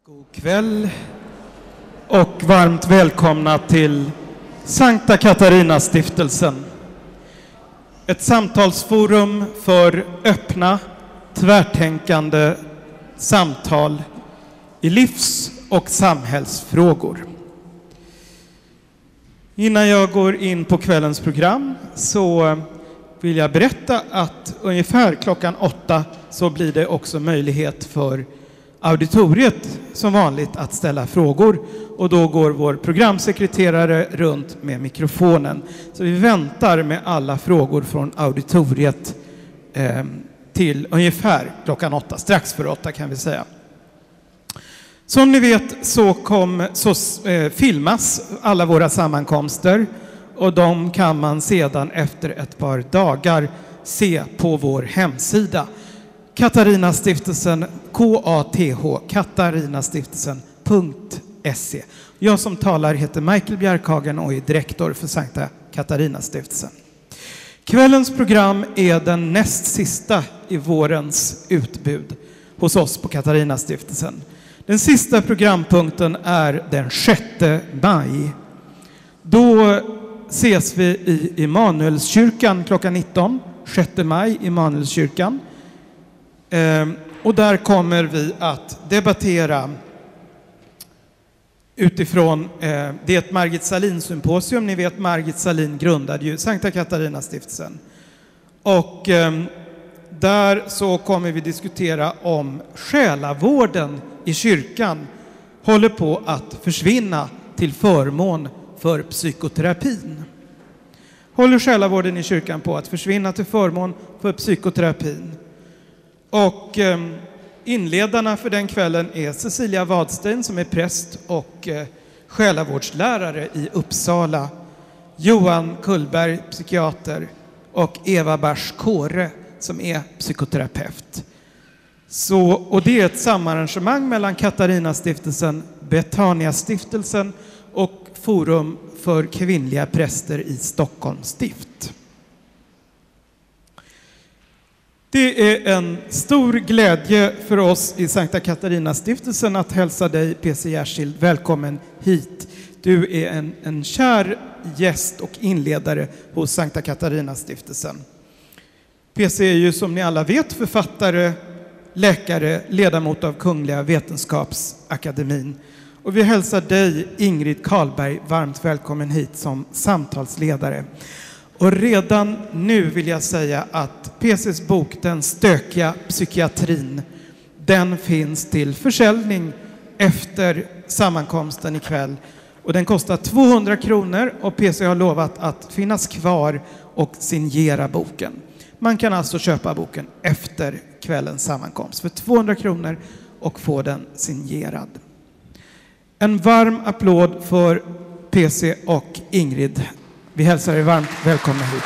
God kväll och varmt välkomna till Sankta Katarina-stiftelsen. Ett samtalsforum för öppna, tvärtänkande samtal i livs- och samhällsfrågor. Innan jag går in på kvällens program så vill jag berätta att ungefär klockan 8 så blir det också möjlighet för auditoriet som vanligt att ställa frågor, och då går vår programsekreterare runt med mikrofonen. Så vi väntar med alla frågor från auditoriet till ungefär klockan 8, strax för 8 kan vi säga. Som ni vet så filmas alla våra sammankomster, och de kan man sedan efter ett par dagar se på vår hemsida. Katarinastiftelsen, katarinastiftelsen.se. Jag som talar heter Michael Bjärkhagen och är direktor för Sankta Katarinastiftelsen. Kvällens program är den näst sista i vårens utbud hos oss på Katarinastiftelsen. Den sista programpunkten är den 6 maj. Då ses vi i Immanuelskyrkan klockan 19. 6 maj i Immanuelskyrkan. Och där kommer vi att debattera utifrån, det är ett Margit Sahlin-symposium. Ni vet, Margit Sahlin grundade ju Sankta Katarina-stiftelsen. Och där så kommer vi diskutera om själavården i kyrkan håller på att försvinna till förmån för psykoterapin. Håller själavården i kyrkan på att försvinna till förmån för psykoterapin? Och inledarna för den kvällen är Cecilia Wadstein som är präst och själavårdslärare i Uppsala, Johan Kullberg, psykiater, och Eva Bars Kåre som är psykoterapeut. Och det är ett samarrangemang mellan Katarinastiftelsen, Betaniastiftelsen och Forum för kvinnliga präster i Stockholms stift. Det är en stor glädje för oss i Sankta Katarinastiftelsen att hälsa dig, PC Järskild, välkommen hit. Du är en kär gäst och inledare hos Sankta Katarinastiftelsen. PC är ju som ni alla vet författare, läkare, ledamot av Kungliga Vetenskapsakademin. Och vi hälsar dig, Ingrid Karlberg, varmt välkommen hit som samtalsledare. Och redan nu vill jag säga att PC:s bok Den stökiga psykiatrin, den finns till försäljning efter sammankomsten ikväll. Och den kostar 200 kronor och PC har lovat att finnas kvar och signera boken. Man kan alltså köpa boken efter kvällens sammankomst för 200 kronor och få den signerad. En varm applåd för PC och Ingrid. Vi hälsar er varmt välkomna hit.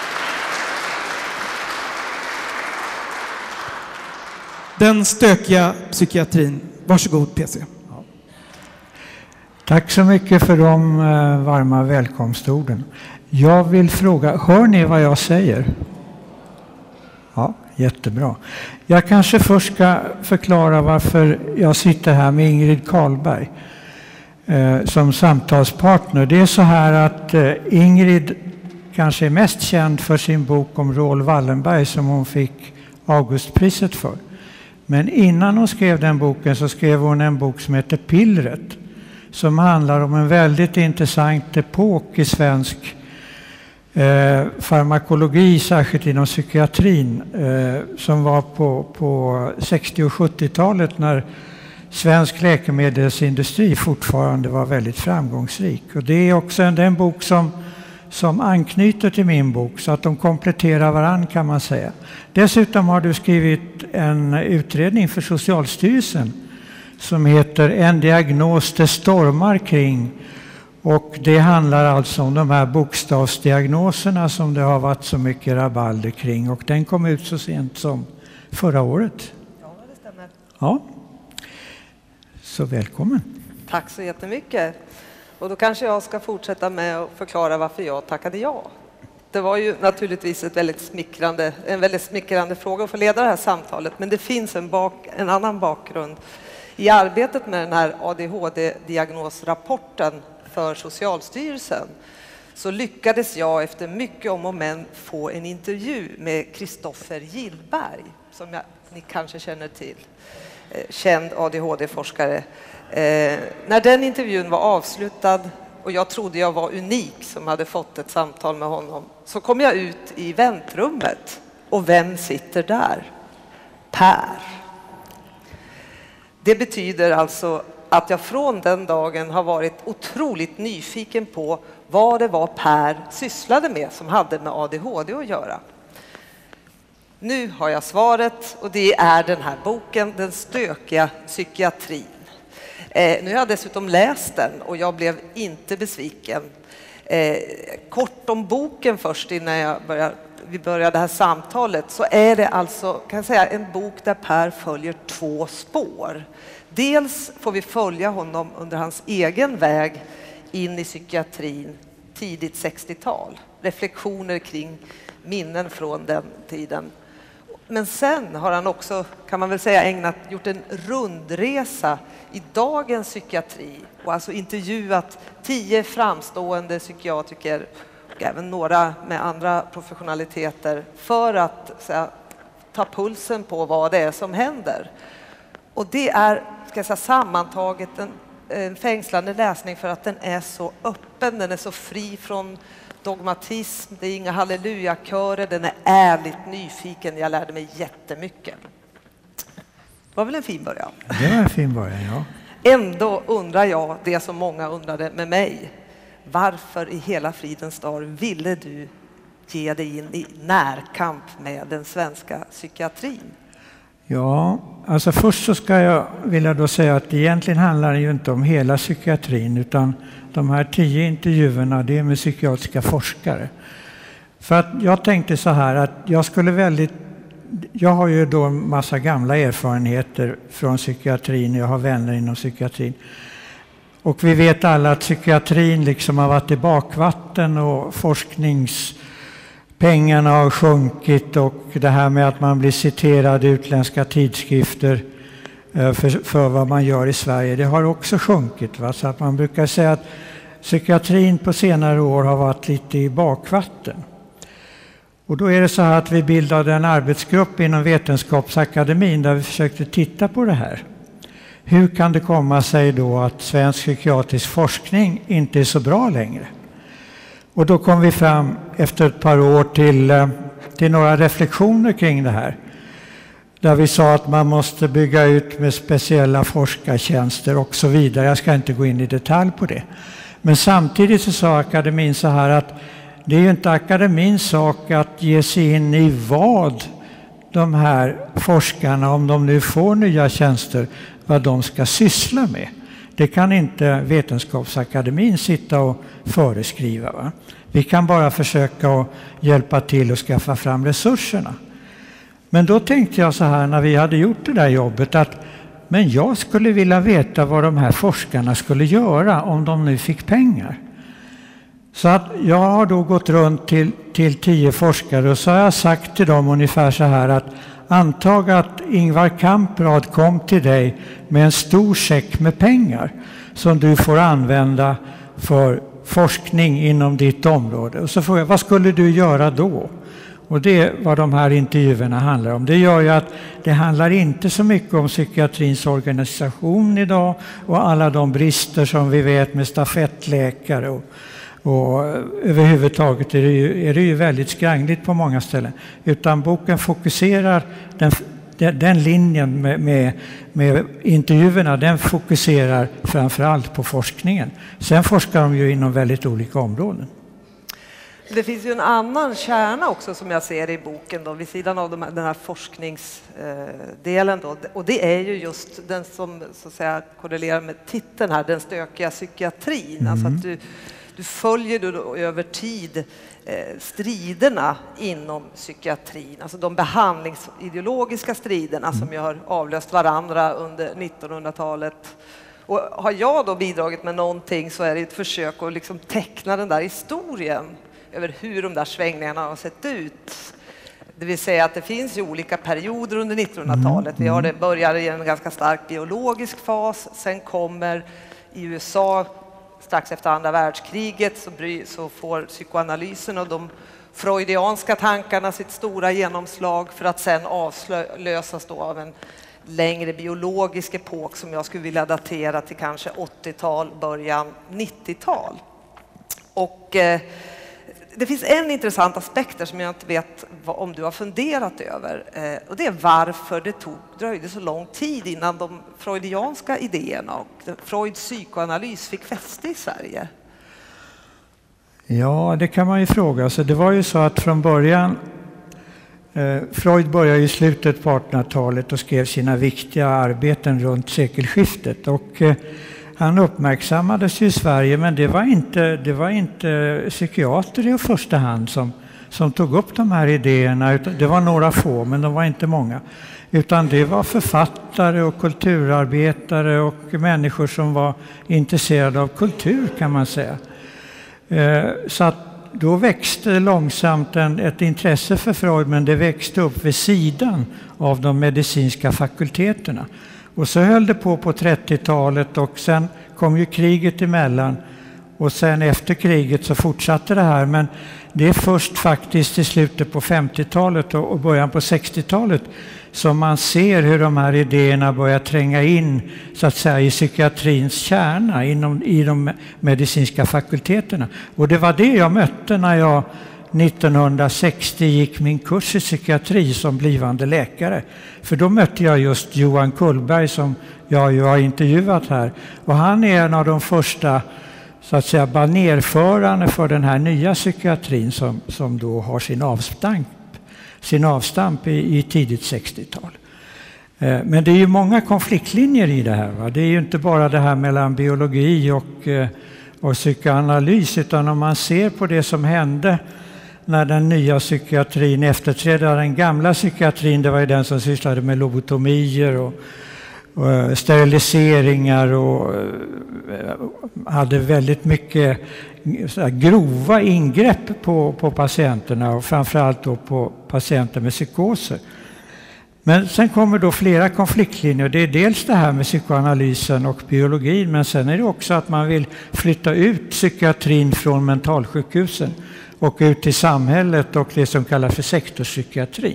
Den stökiga psykiatrin. Varsågod PC. Ja. Tack så mycket för de varma välkomstorden. Jag vill fråga, hör ni vad jag säger? Ja, jättebra. Jag kanske först ska förklara varför jag sitter här med Ingrid Karlberg som samtalspartner. Det är så här att Ingrid kanske är mest känd för sin bok om Raoul Wallenberg som hon fick Augustpriset för. Men innan hon skrev den boken så skrev hon en bok som heter Pillret, som handlar om en väldigt intressant epok i svensk farmakologi, särskilt inom psykiatrin, som var på 60- och 70-talet när svensk läkemedelsindustri fortfarande var väldigt framgångsrik. Och det är också den bok som anknyter till min bok, så att de kompletterar varann kan man säga. Dessutom har du skrivit en utredning för Socialstyrelsen som heter En diagnos det stormar kring. Och det handlar alltså om de här bokstavsdiagnoserna som det har varit så mycket rabalder kring. Och den kom ut så sent som förra året. Ja, det stämmer. Ja. Så välkommen. Tack så jättemycket. Och då kanske jag ska fortsätta med att förklara varför jag tackade ja. Det var ju naturligtvis en väldigt smickrande fråga att få leda det här samtalet. Men det finns en annan bakgrund I arbetet med den här ADHD-diagnosrapporten för Socialstyrelsen så lyckades jag efter mycket om och men få en intervju med Kristoffer Gillberg, som ni kanske känner till, känd ADHD-forskare. När den intervjun var avslutad och jag trodde jag var unik som hade fått ett samtal med honom, så kom jag ut i väntrummet. Och vem sitter där? Per. Det betyder alltså att jag från den dagen har varit otroligt nyfiken på vad det var Per sysslade med som hade med ADHD att göra. Nu har jag svaret, och det är den här boken, Den stökiga psykiatrin. Nu har jag dessutom läst den och jag blev inte besviken. Kort om boken först innan vi börjar det här samtalet, så är det alltså, kan jag säga, en bok där Per följer 2 spår. Dels får vi följa honom under hans egen väg in i psykiatrin tidigt 60-tal. Reflektioner kring minnen från den tiden. Men sen har han också, kan man väl säga, gjort en rundresa i dagens psykiatri och alltså intervjuat 10 framstående psykiatriker och även några med andra professionaliteter för att ta pulsen på vad det är som händer. Och det är, ska jag säga, sammantaget en fängslande läsning för att den är så öppen, den är så fri från dogmatism, det är inga hallelujakörer, den är ärligt nyfiken. Jag lärde mig jättemycket. Det var väl en fin början? Det var en fin början, ja. Ändå undrar jag det som många undrade med mig. Varför i hela fridens dag ville du ge dig in i närkamp med den svenska psykiatrin? Ja, alltså först så vill jag då säga att egentligen handlar det ju inte om hela psykiatrin, utan de här 10 intervjuerna, det är med psykiatriska forskare. För att jag tänkte så här att jag har ju då en massa gamla erfarenheter från psykiatrin, jag har vänner inom psykiatrin. Och vi vet alla att psykiatrin liksom har varit i bakvatten och forskningspengarna har sjunkit, och det här med att man blir citerad i utländska tidskrifter för vad man gör i Sverige, det har också sjunkit. Va? Så att man brukar säga att psykiatrin på senare år har varit lite i bakvatten. Och då är det så här att vi bildade en arbetsgrupp inom Vetenskapsakademin där vi försökte titta på det här. Hur kan det komma sig då att svensk psykiatrisk forskning inte är så bra längre? Och då kom vi fram efter ett par år till några reflektioner kring det här. Där vi sa att man måste bygga ut med speciella forskartjänster och så vidare. Jag ska inte gå in i detalj på det. Men samtidigt så sa akademin så här att det är ju inte akademins sak att ge sig in i vad de här forskarna, om de nu får nya tjänster, vad de ska syssla med. Det kan inte Vetenskapsakademin sitta och föreskriva. Va? Vi kan bara försöka att hjälpa till och skaffa fram resurserna. Men då tänkte jag så här när vi hade gjort det där jobbet att men jag skulle vilja veta vad de här forskarna skulle göra om de nu fick pengar. Så att jag har då gått runt till 10 forskare och så har jag sagt till dem ungefär så här att antag att Ingvar Kamprad kom till dig med en stor säck med pengar som du får använda för forskning inom ditt område. Och så frågar jag, vad skulle du göra då? Och det är vad de här intervjuerna handlar om. Det gör ju att det handlar inte så mycket om psykiatrins organisation idag och alla de brister som vi vet med stafettläkare och överhuvudtaget är det ju väldigt skrangligt på många ställen. Utan boken fokuserar, den linjen med intervjuerna, den fokuserar framförallt på forskningen. Sen forskar de ju inom väldigt olika områden. Det finns ju en annan kärna också som jag ser i boken då, vid sidan av den här forskningsdelen då, och det är ju just den som så att säga korrelerar med titeln här, den stökiga psykiatrin. Alltså att du följer då över tid striderna inom psykiatrin, alltså de behandlingsideologiska striderna som ju har avlöst varandra under 1900-talet. Och har jag då bidragit med någonting så är det ett försök att liksom teckna den där historien över hur de där svängningarna har sett ut. Det vill säga att det finns ju olika perioder under 1900-talet. Vi har det börjar i en ganska stark biologisk fas. Sen kommer i USA strax efter andra världskriget så får psykoanalysen och de freudianska tankarna sitt stora genomslag för att sen avlösas då av en längre biologisk epok som jag skulle vilja datera till kanske 80-tal, början 90-tal. Och det finns en intressant aspekt som jag inte vet om du har funderat över. Och det är varför det dröjde så lång tid innan de freudianska idéerna och Freuds psykoanalys fick fäste i Sverige. Ja, det kan man ju fråga. Så det var ju så att från början, Freud började i slutet på 1800-talet och skrev sina viktiga arbeten runt sekelskiftet. Och han uppmärksammades ju i Sverige, men det var inte psykiater i första hand som tog upp de här idéerna. Det var några få, men de var inte många. Utan det var författare och kulturarbetare och människor som var intresserade av kultur, kan man säga. Så att då växte långsamt ett intresse för Freud, men det växte upp vid sidan av de medicinska fakulteterna. Och så höll det på 30-talet och sen kom ju kriget emellan och sen efter kriget så fortsatte det här. Men det är först faktiskt i slutet på 50-talet och början på 60-talet som man ser hur de här idéerna börjar tränga in så att säga i psykiatrins kärna i de medicinska fakulteterna. Och det var det jag mötte när jag 1960 gick min kurs i psykiatri som blivande läkare. För då mötte jag just Johan Kullberg som jag ju har intervjuat här. Och han är en av de första så att säga banerförarna för den här nya psykiatrin som då har sin avstamp i tidigt 60-tal. Men det är ju många konfliktlinjer i det här. Va? Det är ju inte bara det här mellan biologi och psykoanalys, utan om man ser på det som hände när den nya psykiatrin efterträdde den gamla psykiatrin, det var ju den som sysslade med lobotomier och steriliseringar och hade väldigt mycket grova ingrepp på patienterna och framförallt då på patienter med psykoser. Men sen kommer då flera konfliktlinjer. Det är dels det här med psykoanalysen och biologin, men sen är det också att man vill flytta ut psykiatrin från mentalsjukhusen och ut till samhället och det som kallas för sektorpsykiatrin.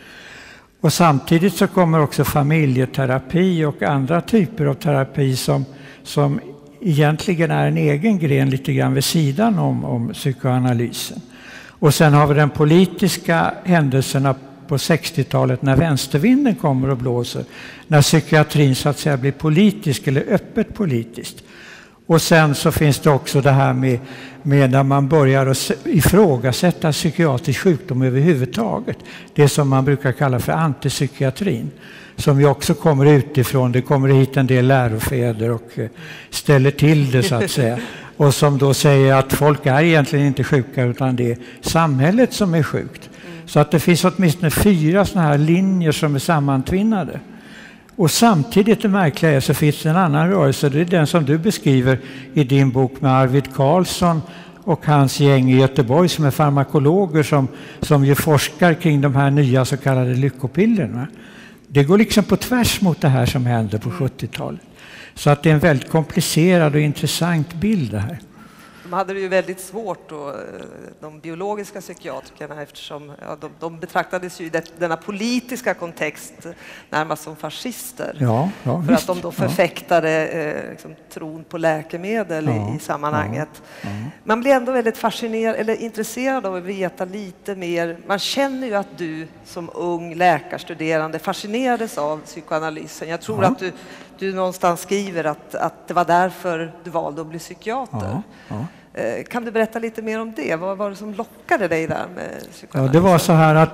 Och samtidigt så kommer också familjeterapi och andra typer av terapi som egentligen är en egen gren lite grann vid sidan om psykoanalysen. Och sen har vi den politiska händelserna på 60-talet när vänstervinden kommer och blåser. När psykiatrin så att säga blir politisk eller öppet politiskt. Och sen så finns det också det här med när man börjar att ifrågasätta psykiatrisk sjukdom överhuvudtaget. Det som man brukar kalla för antipsykiatrin. Som ju också kommer utifrån. Det kommer hit en del lärofäder och ställer till det så att säga. Och som då säger att folk är egentligen inte sjuka utan det är samhället som är sjukt. Så att det finns åtminstone 4 sådana här linjer som är sammantvinnade. Och samtidigt det märkliga är så finns det en annan rörelse. Det är den som du beskriver i din bok med Arvid Carlsson och hans gäng i Göteborg som är farmakologer som ju forskar kring de här nya så kallade lyckopillerna. Det går liksom på tvärs mot det här som hände på 70-talet. Så att det är en väldigt komplicerad och intressant bild det här. De hade det ju väldigt svårt då, de biologiska psykiatrikerna, eftersom de betraktades ju i denna politiska kontext närmast som fascister. För visst. att de då förfäktade liksom, tron på läkemedel i sammanhanget. Man blir ändå väldigt fascinerad eller intresserad av att veta lite mer. Man känner ju att du som ung läkarstuderande fascinerades av psykoanalysen. Jag tror att du någonstans skriver att det var därför du valde att bli psykiater. Kan du berätta lite mer om det? Vad var det som lockade dig där med psykoanalysen? Ja, det var så här att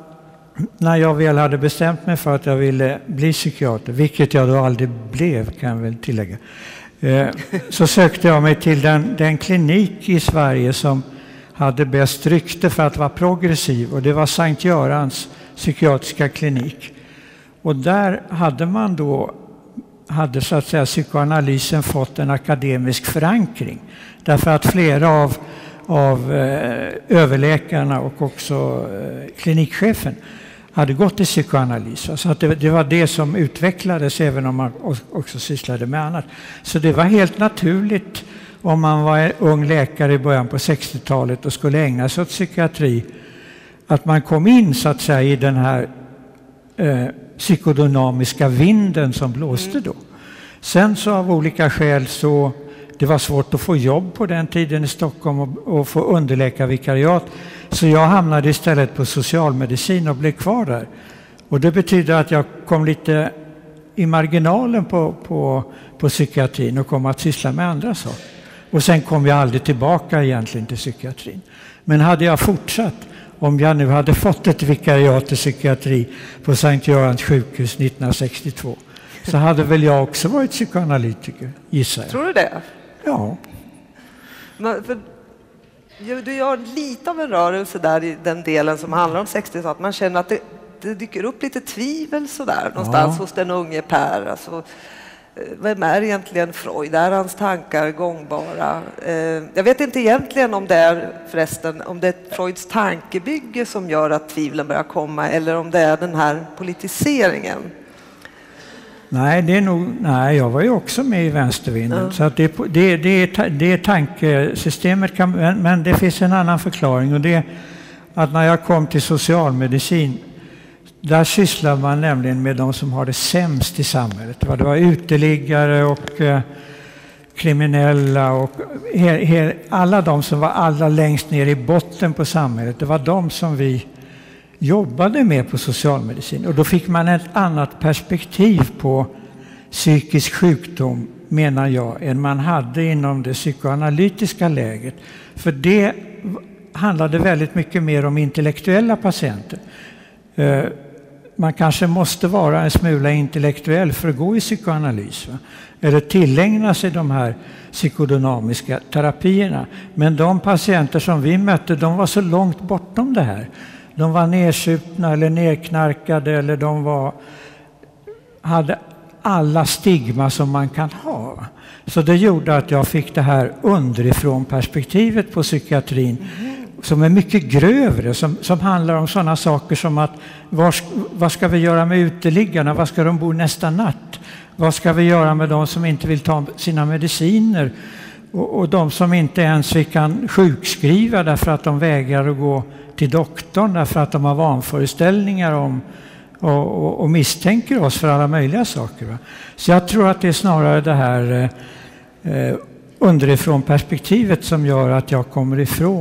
när jag väl hade bestämt mig för att jag ville bli psykiater, vilket jag då aldrig blev kan jag väl tillägga, så sökte jag mig till den klinik i Sverige som hade bäst rykte för att vara progressiv, och det var Sankt Görans psykiatriska klinik. Och där hade så att säga psykoanalysen fått en akademisk förankring. Därför att flera överläkarna och också klinikchefen hade gått i psykoanalys. Så att det var det som utvecklades även om man också sysslade med annat. Så det var helt naturligt om man var ung läkare i början på 60-talet och skulle ägna sig åt psykiatri att man kom in så att säga i den här psykodynamiska vinden som blåste då. Sen så av olika skäl så det var svårt att få jobb på den tiden i Stockholm och få underläkarvikariat. Så jag hamnade istället på socialmedicin och blev kvar där. Och det betyder att jag kom lite i marginalen på psykiatrin och kom att syssla med andra saker. Och sen kom jag aldrig tillbaka egentligen till psykiatrin. Men hade jag fortsatt, om jag nu hade fått ett vikariat i psykiatri på Sankt Görans sjukhus 1962 så hade väl jag också varit psykoanalytiker, gissar jag. Tror du det? Ja. Du gör lite av en rörelse där i den delen som handlar om 60-talet. Man känner att det dyker upp lite tvivel sådär någonstans hos den unge Per. Alltså, vem är egentligen Freud? Är hans tankar gångbara? Jag vet inte egentligen om det är Freuds tankebygge som gör att tvivlen börjar komma eller om det är den här politiseringen. Nej, jag var ju också med i vänstervinden. Så att det tankesystemet men det finns en annan förklaring och det är att när jag kom till socialmedicin där sysslar man nämligen med de som har det sämst i samhället. Det var uteliggare och kriminella och alla de som var allra längst ner i botten på samhället. Det var de som vi jobbade med på socialmedicin. Och då fick man ett annat perspektiv på psykisk sjukdom, menar jag, än man hade inom det psykoanalytiska läget. För det handlade väldigt mycket mer om intellektuella patienter. Man kanske måste vara en smula intellektuell för att gå i psykoanalys. Va? Eller tillägna sig de här psykodynamiska terapierna. Men de patienter som vi mötte, de var så långt bortom det här. De var nedsupna eller nerknarkade eller hade alla stigma som man kan ha. Så det gjorde att jag fick det här underifrån perspektivet på psykiatrin som är mycket grövre, som handlar om sådana saker som att vad ska vi göra med uteliggarna? Var ska de bo nästa natt? Vad ska vi göra med de som inte vill ta sina mediciner? Och de som inte ens vi kan sjukskriva därför att de vägrar att gå till doktorn därför att de har vanföreställningar om och misstänker oss för alla möjliga saker. Va? Så jag tror att det är snarare det här underifrån perspektivet som gör att jag kommer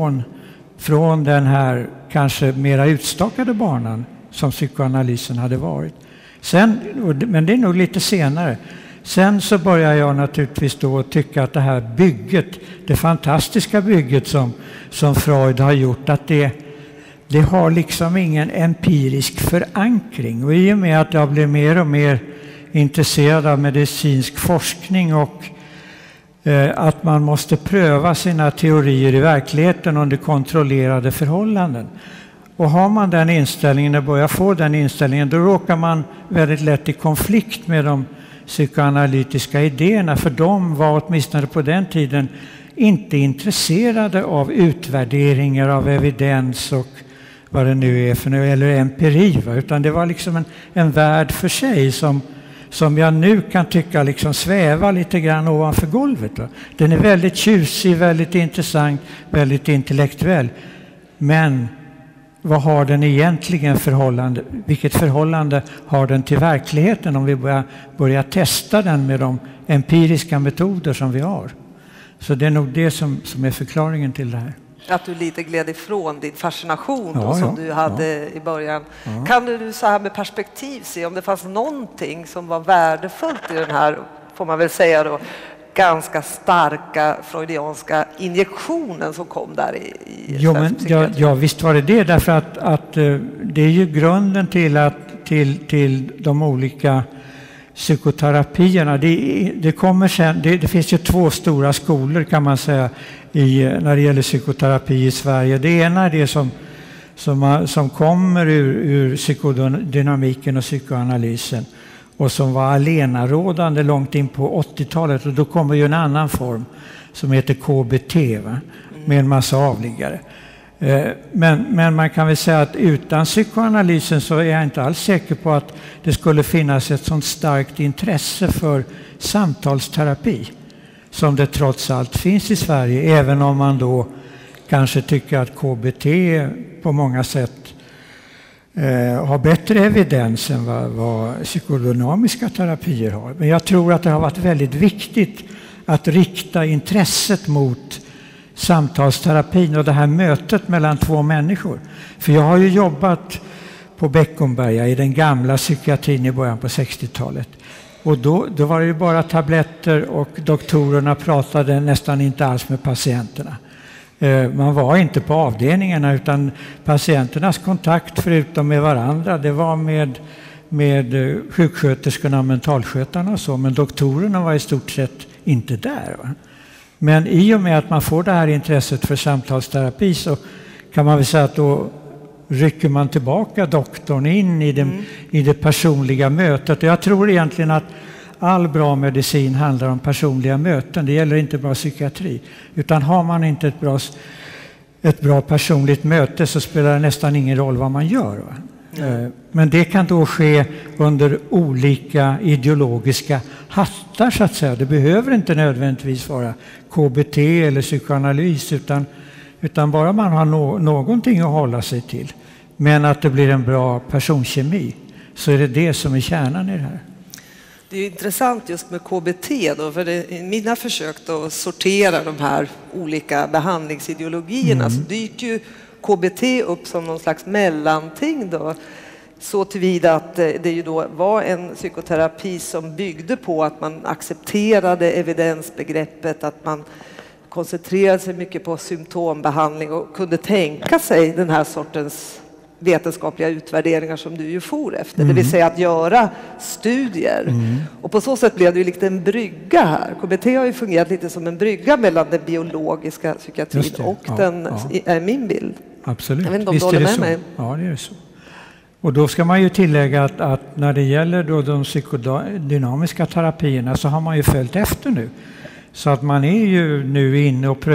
från den här kanske mera utstakade banan som psykoanalysen hade varit. Men det är nog lite senare. Sen så börjar jag naturligtvis då tycka att det här bygget, det fantastiska bygget som Freud har gjort, att det har liksom ingen empirisk förankring. Och i och med att jag blir mer och mer intresserad av medicinsk forskning och att man måste pröva sina teorier i verkligheten under kontrollerade förhållanden. Och har man den inställningen och börjar få den inställningen, då råkar man väldigt lätt i konflikt med de psykoanalytiska idéerna, för de var åtminstone på den tiden inte intresserade av utvärderingar av evidens och vad det nu är för nu, eller empiri, utan det var liksom en värld för sig som jag nu kan tycka liksom svävar lite grann ovanför golvet. Va? Den är väldigt tjusig, väldigt intressant, väldigt intellektuell. Men vad har den egentligen vilket förhållande har den till verkligheten om vi börjar testa den med de empiriska metoder som vi har? Så det är nog det som är förklaringen till det här. Att du lite gled ifrån din fascination som du hade i början. Ja. Kan du så här med perspektiv se om det fanns någonting som var värdefullt i den här, får man väl säga då, ganska starka freudianska injektionen som kom där i ja, visst var det därför att det är ju grunden till de olika psykoterapierna. Det kommer sen, det finns ju två stora skolor kan man säga när det gäller psykoterapi i Sverige. Det ena är det som kommer ur psykodynamiken och psykoanalysen och som var allenarådande långt in på 80-talet, och då kommer ju en annan form som heter KBT. Va? med en massa avliggare. Men man kan väl säga att utan psykoanalysen så är jag inte alls säker på att det skulle finnas ett sånt starkt intresse för samtalsterapi som det trots allt finns i Sverige, även om man då kanske tycker att KBT på många sätt har bättre evidens än vad psykodynamiska terapier har. Men jag tror att det har varit väldigt viktigt att rikta intresset mot samtalsterapin och det här mötet mellan två människor. För jag har ju jobbat på Beckomberga i den gamla psykiatrin i början på 60-talet. Och då var det ju bara tabletter och doktorerna pratade nästan inte alls med patienterna. Man var inte på avdelningarna utan patienternas kontakt förutom med varandra det var med sjuksköterskorna och mentalskötarna och så. Men doktorerna var i stort sett inte där. Va? Men i och med att man får det här intresset för samtalsterapi så kan man väl säga att då rycker man tillbaka doktorn in i det personliga mötet. Och jag tror egentligen att all bra medicin handlar om personliga möten. Det gäller inte bara psykiatri. Utan har man inte ett bra personligt möte så spelar det nästan ingen roll vad man gör. Va? Men det kan då ske under olika ideologiska hattar så att säga. Det behöver inte nödvändigtvis vara KBT eller psykoanalys utan bara man har någonting att hålla sig till. Men att det blir en bra personkemi så är det som är kärnan i det här. Det är intressant just med KBT då, för i mina försök att sortera de här olika behandlingsideologierna så dyker ju KBT upp som någon slags mellanting då. Så tillvida att det ju då var en psykoterapi som byggde på att man accepterade evidensbegreppet, att man koncentrerade sig mycket på symptombehandling och kunde tänka sig den här sortens vetenskapliga utvärderingar som du ju for efter. Det vill säga att göra studier. Och på så sätt blev det ju lite en brygga här. KBT har ju fungerat lite som en brygga mellan den biologiska psykiatrin och den, är min bild. Absolut. Jag vet inte om du håller med mig. Ja, det är så. Och då ska man ju tillägga att när det gäller då de psykodynamiska terapierna så har man ju följt efter nu. Så att man är ju nu inne och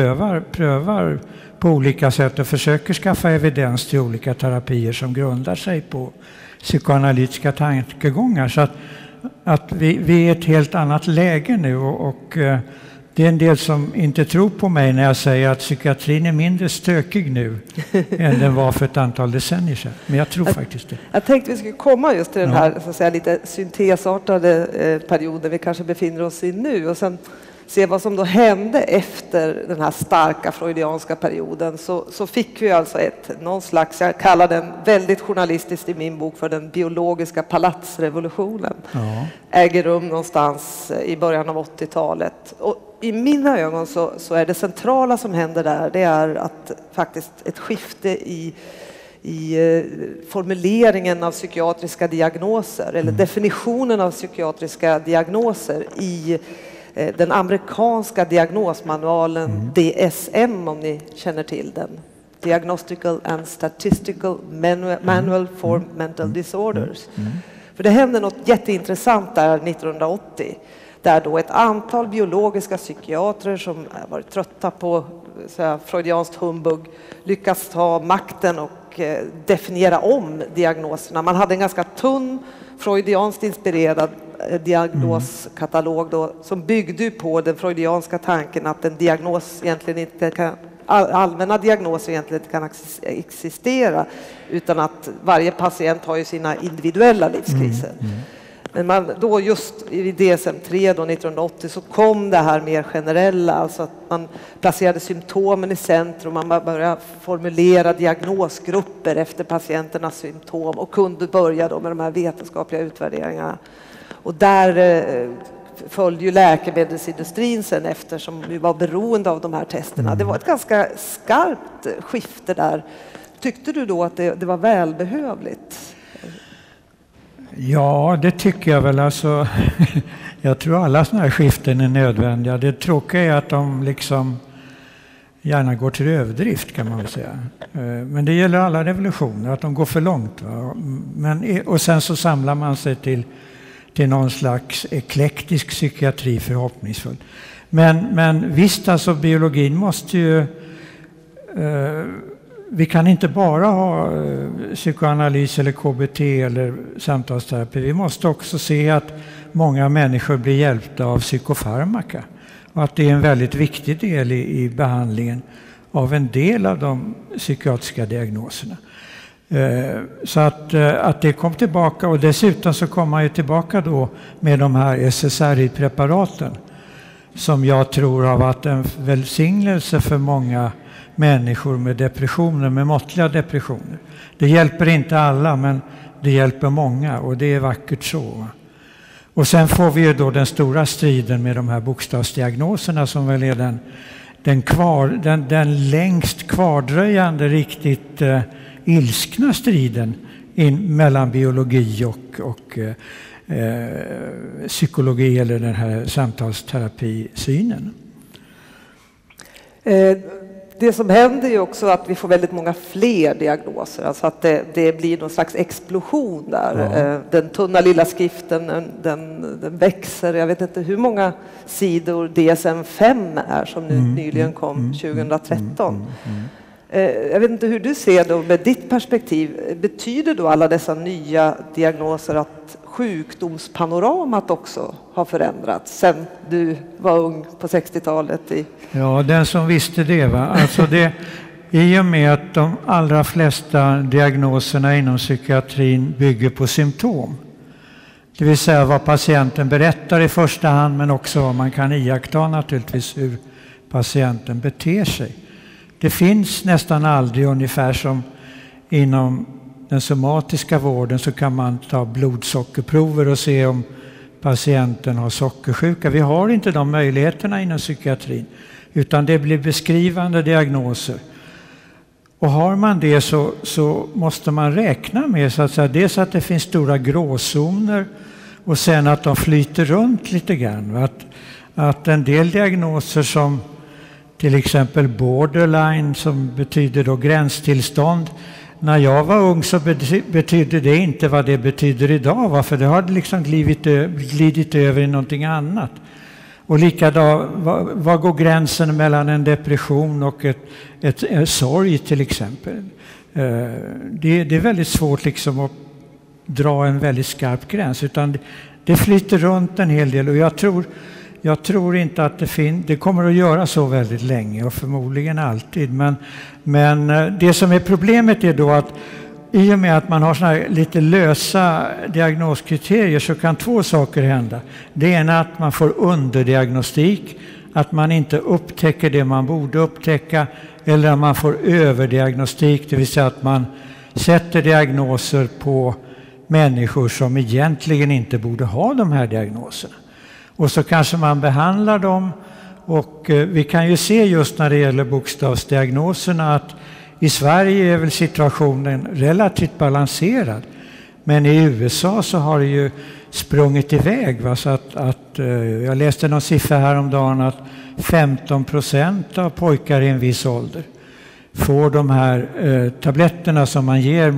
prövar på olika sätt och försöker skaffa evidens till olika terapier som grundar sig på psykoanalytiska tankegångar. Så att vi är i ett helt annat läge nu och det är en del som inte tror på mig när jag säger att psykiatrin är mindre stökig nu än den var för ett antal decennier sedan. Men jag tror faktiskt det. Jag tänkte vi skulle komma just till den här så att säga, lite syntesartade perioden vi kanske befinner oss i nu och sen se vad som då hände efter den här starka freudianska perioden så fick vi alltså någon slags, jag kallar den väldigt journalistiskt i min bok för den biologiska palatsrevolutionen. Äger rum någonstans i början av 80-talet. Och i mina ögon så är det centrala som händer där, det är att faktiskt ett skifte i formuleringen av psykiatriska diagnoser eller definitionen av psykiatriska diagnoser i den amerikanska diagnosmanualen DSM, om ni känner till den. Diagnostical and Statistical Manual for Mental Disorders. För det hände något jätteintressant där 1980. Där då ett antal biologiska psykiatrer som varit trötta på freudianskt humbug lyckas ta makten och definiera om diagnoserna. Man hade en ganska tunn freudianskt inspirerad diagnoskatalog då, som byggde på den freudianska tanken att en diagnos egentligen inte kan, allmänna diagnoser egentligen inte kan existera utan att varje patient har ju sina individuella livskriser. Men man, då just i DSM-3 då 1980 så kom det här mer generella, alltså att man placerade symptomen i centrum, man började formulera diagnosgrupper efter patienternas symptom och kunde börja då med de här vetenskapliga utvärderingarna. Och där följde ju läkemedelsindustrin sen efter som vi var beroende av de här testerna. Det var ett ganska skarpt skifte där. Tyckte du då att det var välbehövligt? Ja, det tycker jag väl. Alltså, jag tror alla sådana här skiften är nödvändiga. Det tråkiga är att de liksom gärna går till överdrift kan man väl säga. Men det gäller alla revolutioner, att de går för långt. Va? Och sen så samlar man sig till någon slags eklektisk psykiatri förhoppningsfull. Men visst, alltså biologin måste ju vi kan inte bara ha psykoanalys eller KBT eller samtalsterapi. Vi måste också se att många människor blir hjälpta av psykofarmaka. Och att det är en väldigt viktig del i behandlingen av en del av de psykiatriska diagnoserna. Så att det kom tillbaka, och dessutom så kom man ju tillbaka då med de här SSRI-preparaten som jag tror har varit en välsignelse för många människor med depressioner, med måttliga depressioner. Det hjälper inte alla, men det hjälper många, och det är vackert så. Och sen får vi ju då den stora striden med de här bokstavsdiagnoserna som väl är den längst kvardröjande, riktigt ilskna striden mellan biologi och psykologi, eller den här samtalsterapisynen. Det som händer är ju också att vi får väldigt många fler diagnoser, alltså att det blir någon slags explosion där. Ja. Den tunna lilla skriften, den växer. Jag vet inte hur många sidor DSM-5 är som nyligen kom 2013. Jag vet inte hur du ser då med ditt perspektiv. Betyder då alla dessa nya diagnoser att sjukdomspanoramat också har förändrats sen du var ung på 60-talet? Ja, den som visste det, va? Alltså i och med att de allra flesta diagnoserna inom psykiatrin bygger på symptom. Det vill säga vad patienten berättar i första hand, men också vad man kan iaktta naturligtvis hur patienten beter sig. Det finns nästan aldrig, ungefär som inom den somatiska vården, så kan man ta blodsockerprover och se om patienten har sockersjuka. Vi har inte de möjligheterna inom psykiatrin, utan det blir beskrivande diagnoser. Och har man det så måste man räkna med så att säga, dels att det finns stora gråzoner och sen att de flyter runt lite grann. Att en del diagnoser som till exempel borderline, som betyder då gränstillstånd. När jag var ung så betydde det inte vad det betyder idag. För det har liksom glidit över i någonting annat. Och likadant, vad går gränsen mellan en depression och ett sorg till exempel? Det är väldigt svårt liksom att dra en väldigt skarp gräns. Utan det flyter runt en hel del, och jag tror inte att det kommer att göra så väldigt länge, och förmodligen alltid. Men det som är problemet är då att i och med att man har såna här lite lösa diagnoskriterier så kan två saker hända. Det ena är att man får underdiagnostik, att man inte upptäcker det man borde upptäcka, eller att man får överdiagnostik, det vill säga att man sätter diagnoser på människor som egentligen inte borde ha de här diagnoserna. Och så kanske man behandlar dem, och vi kan ju se just när det gäller bokstavsdiagnoserna att i Sverige är väl situationen relativt balanserad. Men i USA så har det ju sprungit iväg. Va? Så att jag läste någon siffra häromdagen att 15% av pojkar i en viss ålder får de här tabletterna som man ger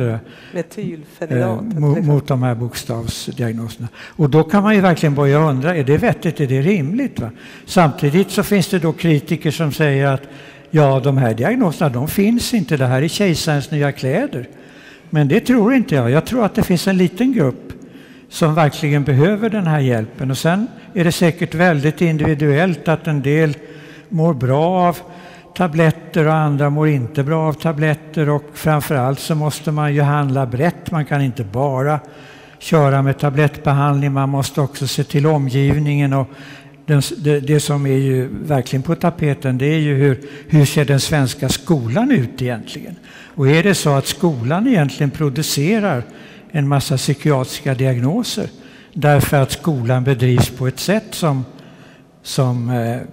mot de här bokstavsdiagnoserna. Och då kan man ju verkligen börja undra, är det vettigt, är det rimligt? Va? Samtidigt så finns det då kritiker som säger att ja, de här diagnoserna, de finns inte, det här är kejsarens nya kläder. Men det tror inte jag. Jag tror att det finns en liten grupp som verkligen behöver den här hjälpen. Och sen är det säkert väldigt individuellt att en del mår bra av tabletter och andra mår inte bra av tabletter, och framförallt så måste man ju handla brett. Man kan inte bara köra med tablettbehandling, man måste också se till omgivningen, och det som är ju verkligen på tapeten, det är ju hur ser den svenska skolan ut egentligen? Och är det så att skolan egentligen producerar en massa psykiatriska diagnoser därför att skolan bedrivs på ett sätt som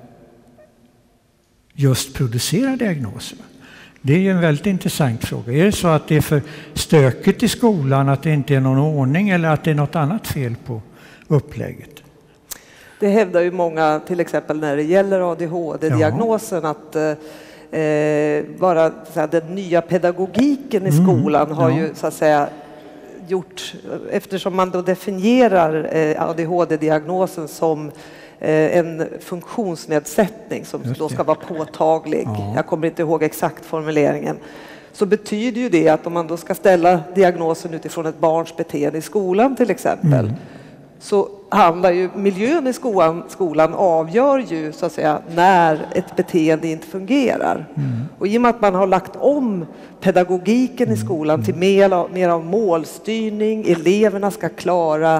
just producerar diagnoser? Det är ju en väldigt intressant fråga. Är det så att det är för stökigt i skolan, att det inte är någon ordning, eller att det är något annat fel på upplägget? Det hävdar ju många, till exempel när det gäller ADHD-diagnosen, att bara så här, den nya pedagogiken i skolan har ju så att säga gjort, eftersom man då definierar ADHD-diagnosen som en funktionsnedsättning som då ska vara påtaglig. Jag kommer inte ihåg exakt formuleringen. Så betyder ju det att om man då ska ställa diagnosen utifrån ett barns beteende i skolan till exempel, så handlar ju miljön i skolan avgör ju så att säga när ett beteende inte fungerar. Och i och med att man har lagt om pedagogiken i skolan till mer av målstyrning, eleverna ska klara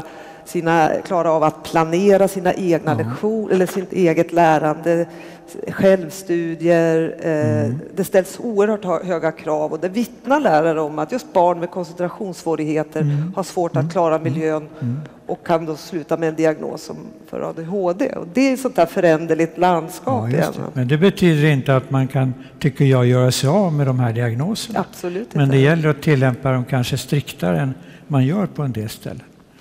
av att planera sina egna lektioner eller sitt eget lärande, självstudier. Det ställs oerhört höga krav och det vittnar lärare om att just barn med koncentrationssvårigheter har svårt att klara miljön och kan då sluta med en diagnos för ADHD. Och det är sånt där föränderligt landskap. Ja, men det betyder inte att man kan, tycker jag, göra sig av med de här diagnoserna. Absolut inte. Men det gäller att tillämpa dem kanske striktare än man gör på en del ställen.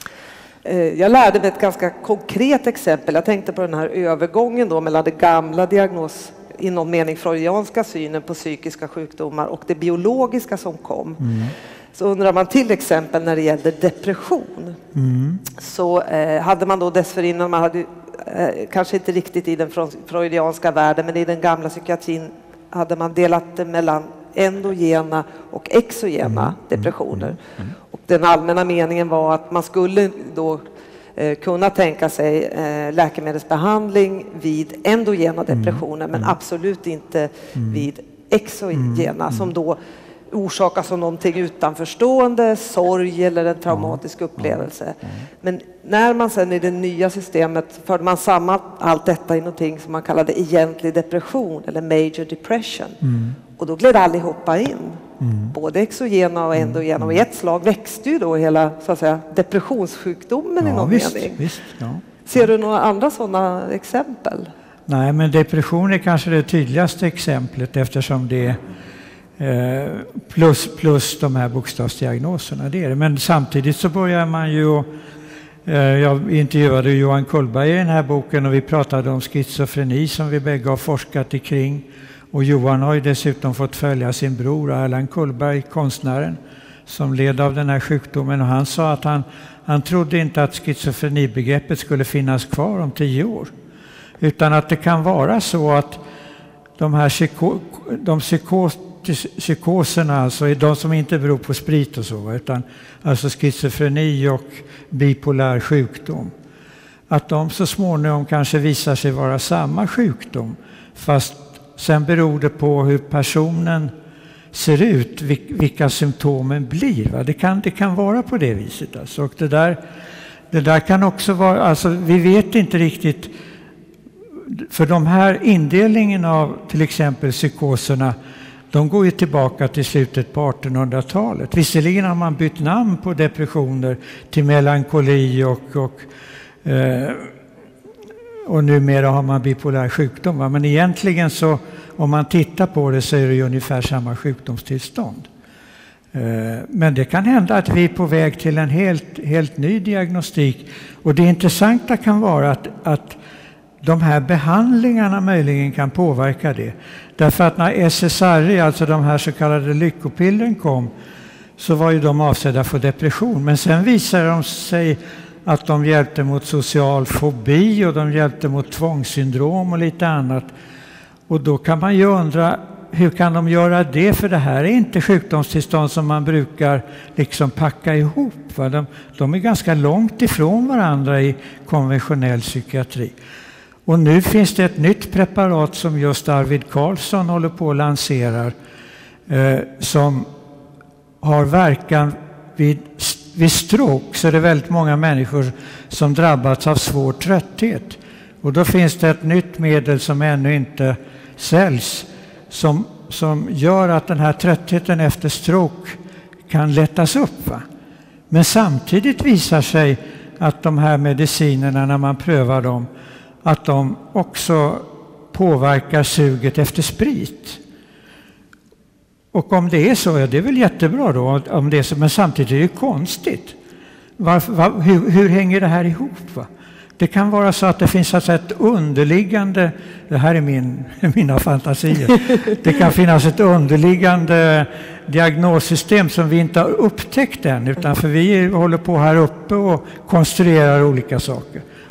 Jag lärde mig ett ganska konkret exempel. Jag tänkte på den här övergången då mellan det gamla diagnos, i någon mening freudianska synen på psykiska sjukdomar och det biologiska som kom. Så undrar man till exempel när det gällde depression. Så hade man då dessförinnan, man hade kanske inte riktigt i den freudianska världen, men i den gamla psykiatrin hade man delat det mellan endogena och exogena depressioner. Och den allmänna meningen var att man skulle då kunna tänka sig läkemedelsbehandling vid endogena depressioner, men absolut inte vid exogena som då orsakas av någonting utanförstående, sorg eller en traumatisk upplevelse. Men när man sen i det nya systemet förde man samman allt detta i någonting som man kallade egentlig depression eller major depression. Och då gled allihopa in. Både exogena och endogena. Och i ett slag växte ju då hela så att säga, depressionssjukdomen i någon mening. Visst, Ser du några andra sådana exempel? Nej, men depression är kanske det tydligaste exemplet eftersom det är plus de här bokstavsdiagnoserna. Det är det. Men samtidigt så börjar man ju... Jag intervjuade Johan Kullberg i den här boken och vi pratade om schizofreni som vi bägge har forskat kring. Och Johan har ju dessutom fått följa sin bror Erland Kullberg, konstnären, som led av den här sjukdomen. Och han sa att han trodde inte att schizofrenibegreppet skulle finnas kvar om 10 år. Utan att det kan vara så att de här psykoserna, alltså de som inte beror på sprit och så, utan alltså schizofreni och bipolär sjukdom, att de så småningom kanske visar sig vara samma sjukdom, fast sen beror det på hur personen ser ut, vilka symptomen blir. Va? Det kan vara på det viset. Alltså. Och det där kan också vara, alltså vi vet inte riktigt, för de här indelningen av till exempel psykoserna, de går ju tillbaka till slutet på 1800-talet. Visserligen har man bytt namn på depressioner till melankoli och numera har man bipolär sjukdom. Va? Men egentligen så, om man tittar på det, så är det ju ungefär samma sjukdomstillstånd. Men det kan hända att vi är på väg till en helt ny diagnostik. Och det intressanta kan vara att de här behandlingarna möjligen kan påverka det. Därför att när SSRI, alltså de här så kallade lyckopillren kom, så var ju de avsedda för depression. Men sen visade de sig att de hjälpte mot social fobi och de hjälpte mot tvångssyndrom och lite annat. Och då kan man ju undra, hur kan de göra det? För det här är inte sjukdomstillstånd som man brukar liksom packa ihop. Va? De är ganska långt ifrån varandra i konventionell psykiatri. Och nu finns det ett nytt preparat som just Arvid Carlsson håller på att lansera, som har verkan vid stroke. Så det är väldigt många människor som drabbats av svår trötthet. Och då finns det ett nytt medel som ännu inte säljs, som gör att den här tröttheten efter stroke kan lättas upp. Va? Men samtidigt visar sig att de här medicinerna, när man prövar dem, att de också påverkar suget efter sprit. Och om det är så, ja, det är väl jättebra då, om det är så, men samtidigt är det konstigt. Hur hänger det här ihop? Va? Det kan vara så att det finns alltså ett underliggande, det här är mina fantasier, det kan finnas ett underliggande diagnossystem som vi inte har upptäckt än, utan för vi håller på här uppe och konstruerar olika saker.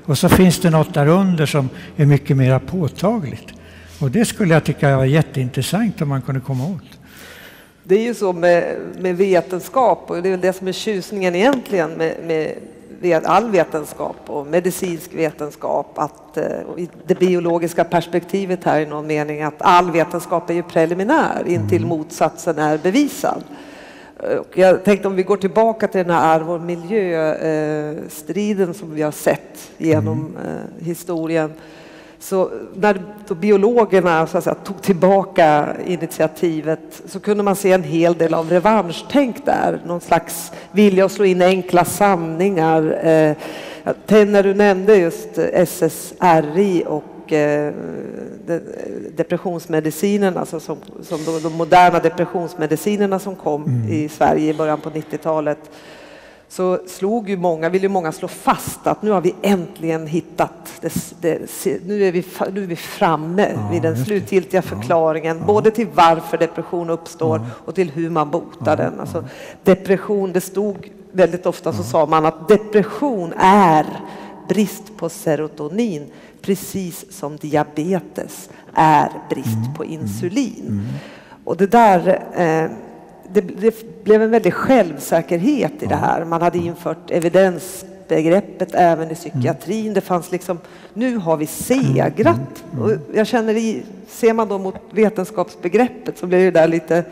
Och så finns det något där under som är mycket mer påtagligt. Och det skulle jag tycka var jätteintressant om man kunde komma åt. Det är ju så med vetenskap, och det är väl det som är tjusningen egentligen med all vetenskap och medicinsk vetenskap, att det biologiska perspektivet här i någon mening, att all vetenskap är ju preliminär intill motsatsen är bevisad. Och jag tänkte om vi går tillbaka till den här arv- och miljöstriden som vi har sett genom historien. Så när då biologerna så att säga, tog tillbaka initiativet så kunde man se en hel del av revanschtänk där. Någon slags vilja att slå in enkla sanningar. När du nämnde just SSRI och depressionsmedicinerna, alltså som de moderna depressionsmedicinerna som kom i Sverige i början på 90-talet. Så ville många slå fast att nu har vi äntligen hittat nu är vi framme vid den slutgiltiga förklaringen, både till varför depression uppstår och till hur man botar den. Alltså, depression, det stod väldigt ofta så sa man att depression är brist på serotonin, precis som diabetes är brist på insulin. Och det där det blev en väldig självsäkerhet i det här. Man hade infört evidensbegreppet även i psykiatrin. Det fanns liksom, nu har vi segrat. Och jag känner ser man då mot vetenskapsbegreppet så blir det där lite...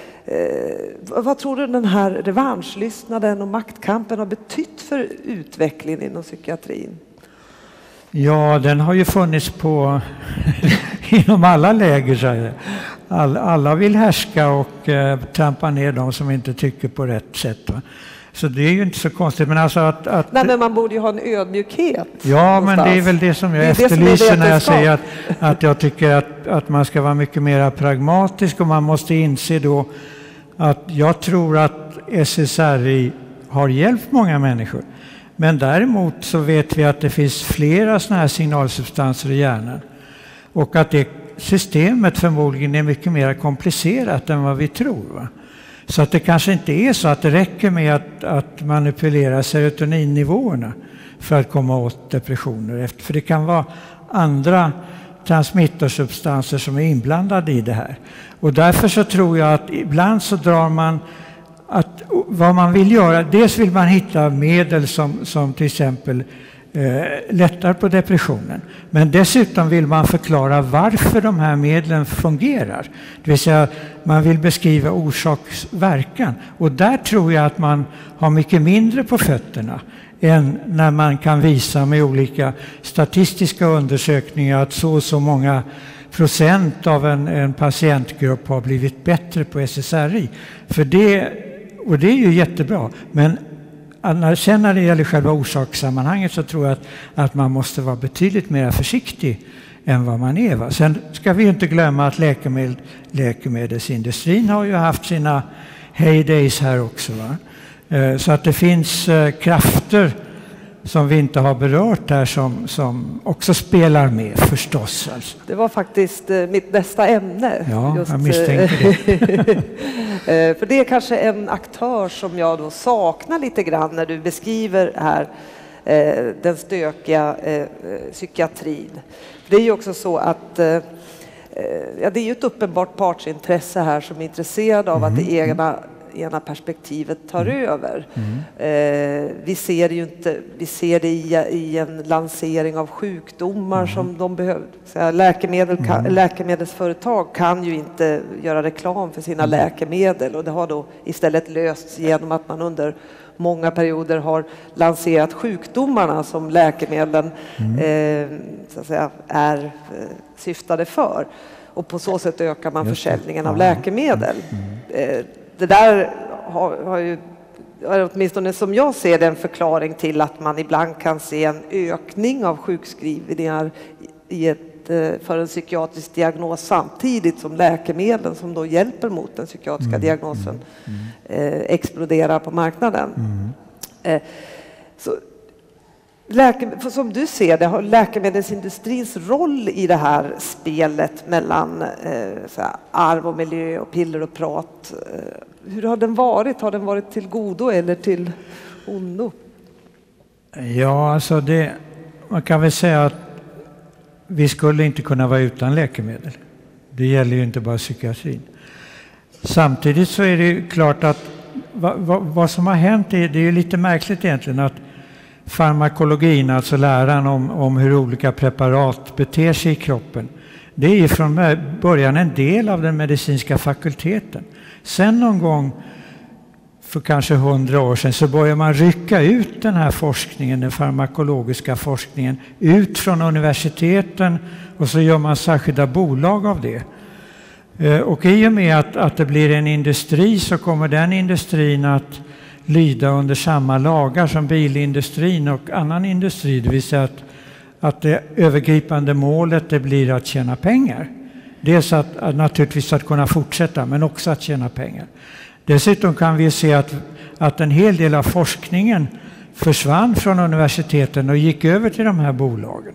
vad tror du den här revanschlystnaden och maktkampen har betytt för utvecklingen inom psykiatrin? Ja, den har ju funnits inom alla läger. Så här. Alla vill härska och trampa ner de som inte tycker på rätt sätt. Va? Så det är ju inte så konstigt. Men alltså Nej, men man borde ju ha en ödmjukhet. Ja, någonstans. Men det är väl det som jag efterlyser när jag säger att jag tycker att man ska vara mycket mer pragmatisk, och man måste inse då att jag tror att SSRI har hjälpt många människor. Men däremot så vet vi att det finns flera såna här signalsubstanser i hjärnan. Och att det systemet förmodligen är mycket mer komplicerat än vad vi tror. Va? Så att det kanske inte är så att det räcker med att manipulera serotoninnivåerna för att komma åt depressioner. För det kan vara andra transmittersubstanser som är inblandade i det här. Och därför så tror jag att ibland så drar man att vad man vill göra, dels vill man hitta medel som till exempel lättar på depressionen. Men dessutom vill man förklara varför de här medlen fungerar. Det vill säga man vill beskriva orsaksverkan. Och där tror jag att man har mycket mindre på fötterna än när man kan visa med olika statistiska undersökningar att så många procent av en patientgrupp har blivit bättre på SSRI. Och det är ju jättebra. Men sen när det gäller själva orsakssammanhanget så tror jag att man måste vara betydligt mer försiktig än vad man är. Va? Sen ska vi inte glömma att läkemedelsindustrin har ju haft sina heydays här också. Va? Så att det finns krafter som vi inte har berört här som också spelar med förstås. Alltså. Det var faktiskt mitt nästa ämne. Ja, jag misstänker det. För det är kanske en aktör som jag då saknar lite grann när du beskriver här den stökiga psykiatrin. Det är ju också så att det är ju ett uppenbart partsintresse här som är intresserad av att det ena perspektivet tar över. Vi ser det i en lansering av sjukdomar som de behöver. Läkemedelsföretag kan ju inte göra reklam för sina läkemedel, och det har då istället lösts genom att man under många perioder har lanserat sjukdomarna som läkemedlen så att säga, är syftade för. Och på så sätt ökar man försäljningen av läkemedel. Det där har ju, åtminstone som jag ser det, en förklaring till att man ibland kan se en ökning av sjukskrivningar för en psykiatrisk diagnos samtidigt som läkemedlen som då hjälper mot den psykiatriska diagnosen exploderar på marknaden. Som du ser det, har läkemedelsindustrins roll i det här spelet mellan arv och miljö och piller och prat, hur har den varit? Har den varit till godo eller till ondo? Ja, alltså man kan väl säga att vi skulle inte kunna vara utan läkemedel. Det gäller ju inte bara psykiatrin. Samtidigt så är det ju klart att vad som har hänt är, det är lite märkligt egentligen att farmakologin, alltså läran om hur olika preparat beter sig i kroppen, det är ju från början en del av den medicinska fakulteten. Sen någon gång för kanske 100 år sedan så börjar man rycka ut den här forskningen, den farmakologiska forskningen, ut från universiteten och så gör man särskilda bolag av det. Och i och med att det blir en industri så kommer den industrin att lyda under samma lagar som bilindustrin och annan industri. Det vill säga att det övergripande målet det blir att tjäna pengar. Dels att naturligtvis att kunna fortsätta men också att tjäna pengar. Dessutom kan vi se att en hel del av forskningen försvann från universiteten och gick över till de här bolagen.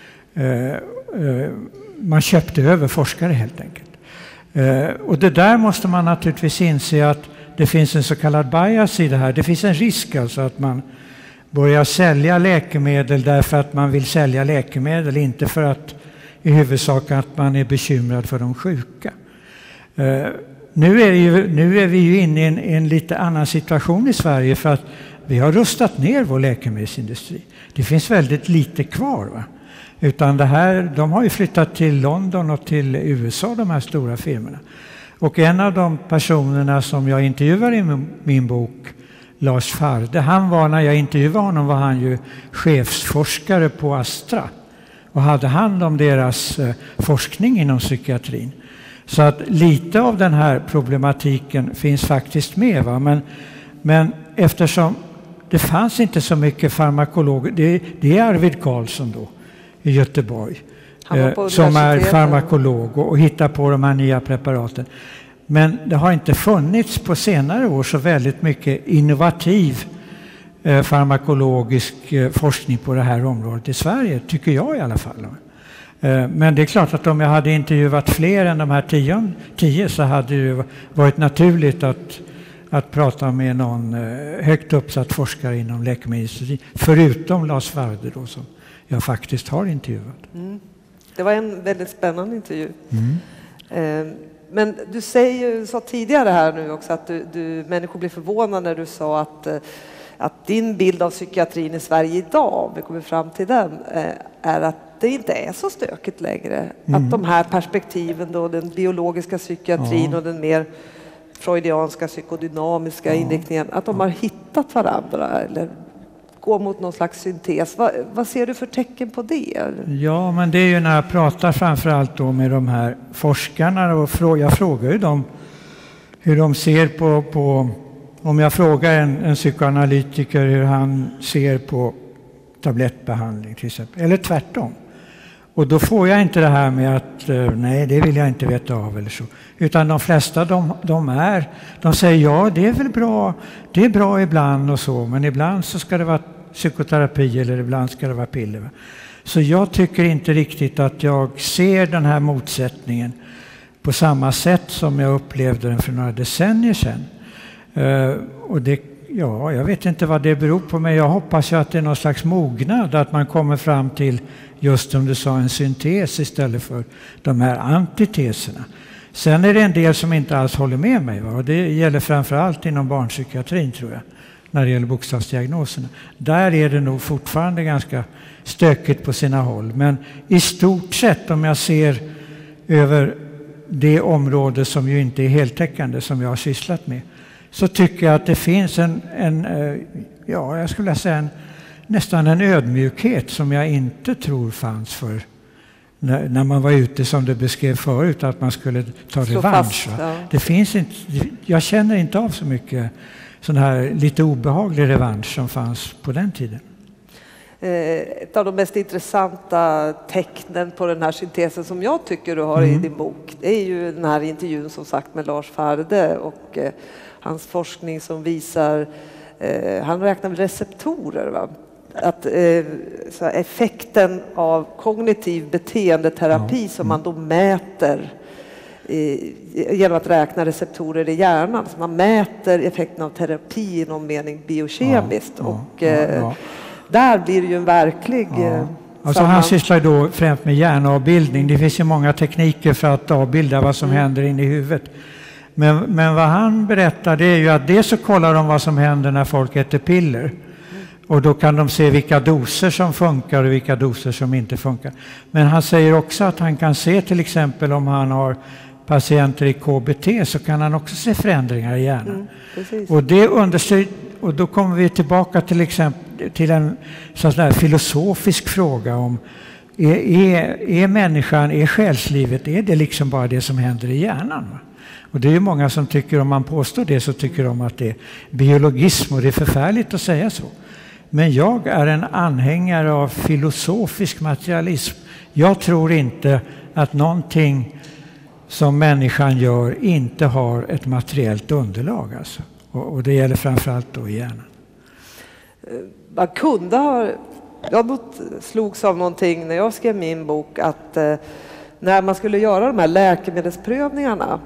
Man köpte över forskare helt enkelt. Och det där måste man naturligtvis inse att det finns en så kallad bias i det här. Det finns en risk alltså att man börjar sälja läkemedel därför att man vill sälja läkemedel, inte för att i huvudsak att man är bekymrad för de sjuka. Nu är vi ju inne i en lite annan situation i Sverige för att vi har rustat ner vår läkemedelsindustri. Det finns väldigt lite kvar, va? Utan de har ju flyttat till London och till USA, de här stora firmorna. Och en av de personerna som jag intervjuar i min bok, Lars Farde, när jag intervjuade honom var han ju chefsforskare på Astra och hade hand om deras forskning inom psykiatrin. Så att lite av den här problematiken finns faktiskt med. Va? Men eftersom det fanns inte så mycket farmakologer, det är Arvid Carlsson då i Göteborg som är farmakolog och hittar på de här nya preparaten. Men det har inte funnits på senare år så väldigt mycket innovativ farmakologisk forskning på det här området i Sverige, tycker jag i alla fall. Men det är klart att om jag hade intervjuat fler än de här 10 så hade det varit naturligt att prata med någon högt uppsatt forskare inom läkemedelsindustrin, förutom Lars Farde då, som jag faktiskt har intervjuat. Mm. Det var en väldigt spännande intervju. Men du sa tidigare här nu också att människor blir förvånade när du sa att din bild av psykiatrin i Sverige idag, om vi kommer fram till den, är att det inte är så stökigt längre. Att de här perspektiven då, den biologiska psykiatrin och den mer freudianska psykodynamiska inriktningen, att de har hittat varandra eller går mot någon slags syntes. Vad ser du för tecken på det? Ja, men det är ju när jag pratar framförallt då med de här forskarna och jag frågar ju dem hur de ser på om jag frågar en psykoanalytiker hur han ser på tablettbehandling till exempel, eller tvärtom. Och då får jag inte det här med att nej, det vill jag inte veta av eller så. Utan de flesta de säger ja, det är väl bra, det är bra ibland och så, men ibland så ska det vara psykoterapi eller ibland ska det vara piller. Så jag tycker inte riktigt att jag ser den här motsättningen på samma sätt som jag upplevde den för några decennier sedan. Och jag vet inte vad det beror på, men jag hoppas ju att det är någon slags mognad, att man kommer fram till, just som du sa, en syntes istället för de här antiteserna. Sen är det en del som inte alls håller med mig, va? Och det gäller framförallt inom barnpsykiatrin, tror jag, när det gäller bokstavsdiagnoserna. Där är det nog fortfarande ganska stökigt på sina håll, men i stort sett, om jag ser över det område som ju inte är heltäckande som jag har sysslat med, så tycker jag att det finns jag skulle säga nästan en ödmjukhet som jag inte tror fanns för när man var ute, som du beskrev förut, att man skulle ta revansch. Ja. Det finns inte, jag känner inte av så mycket sån här lite obehaglig revansch som fanns på den tiden. Ett av de mest intressanta tecknen på den här syntesen som jag tycker du har i din bok, det är ju den här intervjun som sagt med Lars Farde och hans forskning som visar, han räknar med receptorer, va? Att så effekten av kognitiv beteendeterapi som man då mäter genom att räkna receptorer i hjärnan. Så man mäter effekten av terapi i någon mening biokemiskt. Där blir det ju en verklig Alltså han sysslar då främst med hjärnavbildning. Det finns ju många tekniker för att avbilda vad som händer inne i huvudet. Men vad han berättar, det är ju att dels så kollar de vad som händer när folk äter piller. Och då kan de se vilka doser som funkar och vilka doser som inte funkar. Men han säger också att han kan se, till exempel om han har patienter i KBT, så kan han också se förändringar i hjärnan. Och det understryker, och då kommer vi tillbaka till exempel till en sån här filosofisk fråga om är människan, är själslivet, är det liksom bara det som händer i hjärnan? Va? Och det är ju många som tycker, om man påstår det, så tycker de att det är biologism, och det är förfärligt att säga så. Men jag är en anhängare av filosofisk materialism. Jag tror inte att någonting som människan gör inte har ett materiellt underlag. Alltså. Och det gäller framförallt då i hjärnan. Man kunde ha... Jag slogs av någonting när jag skrev min bok, att när man skulle göra de här läkemedelsprövningarna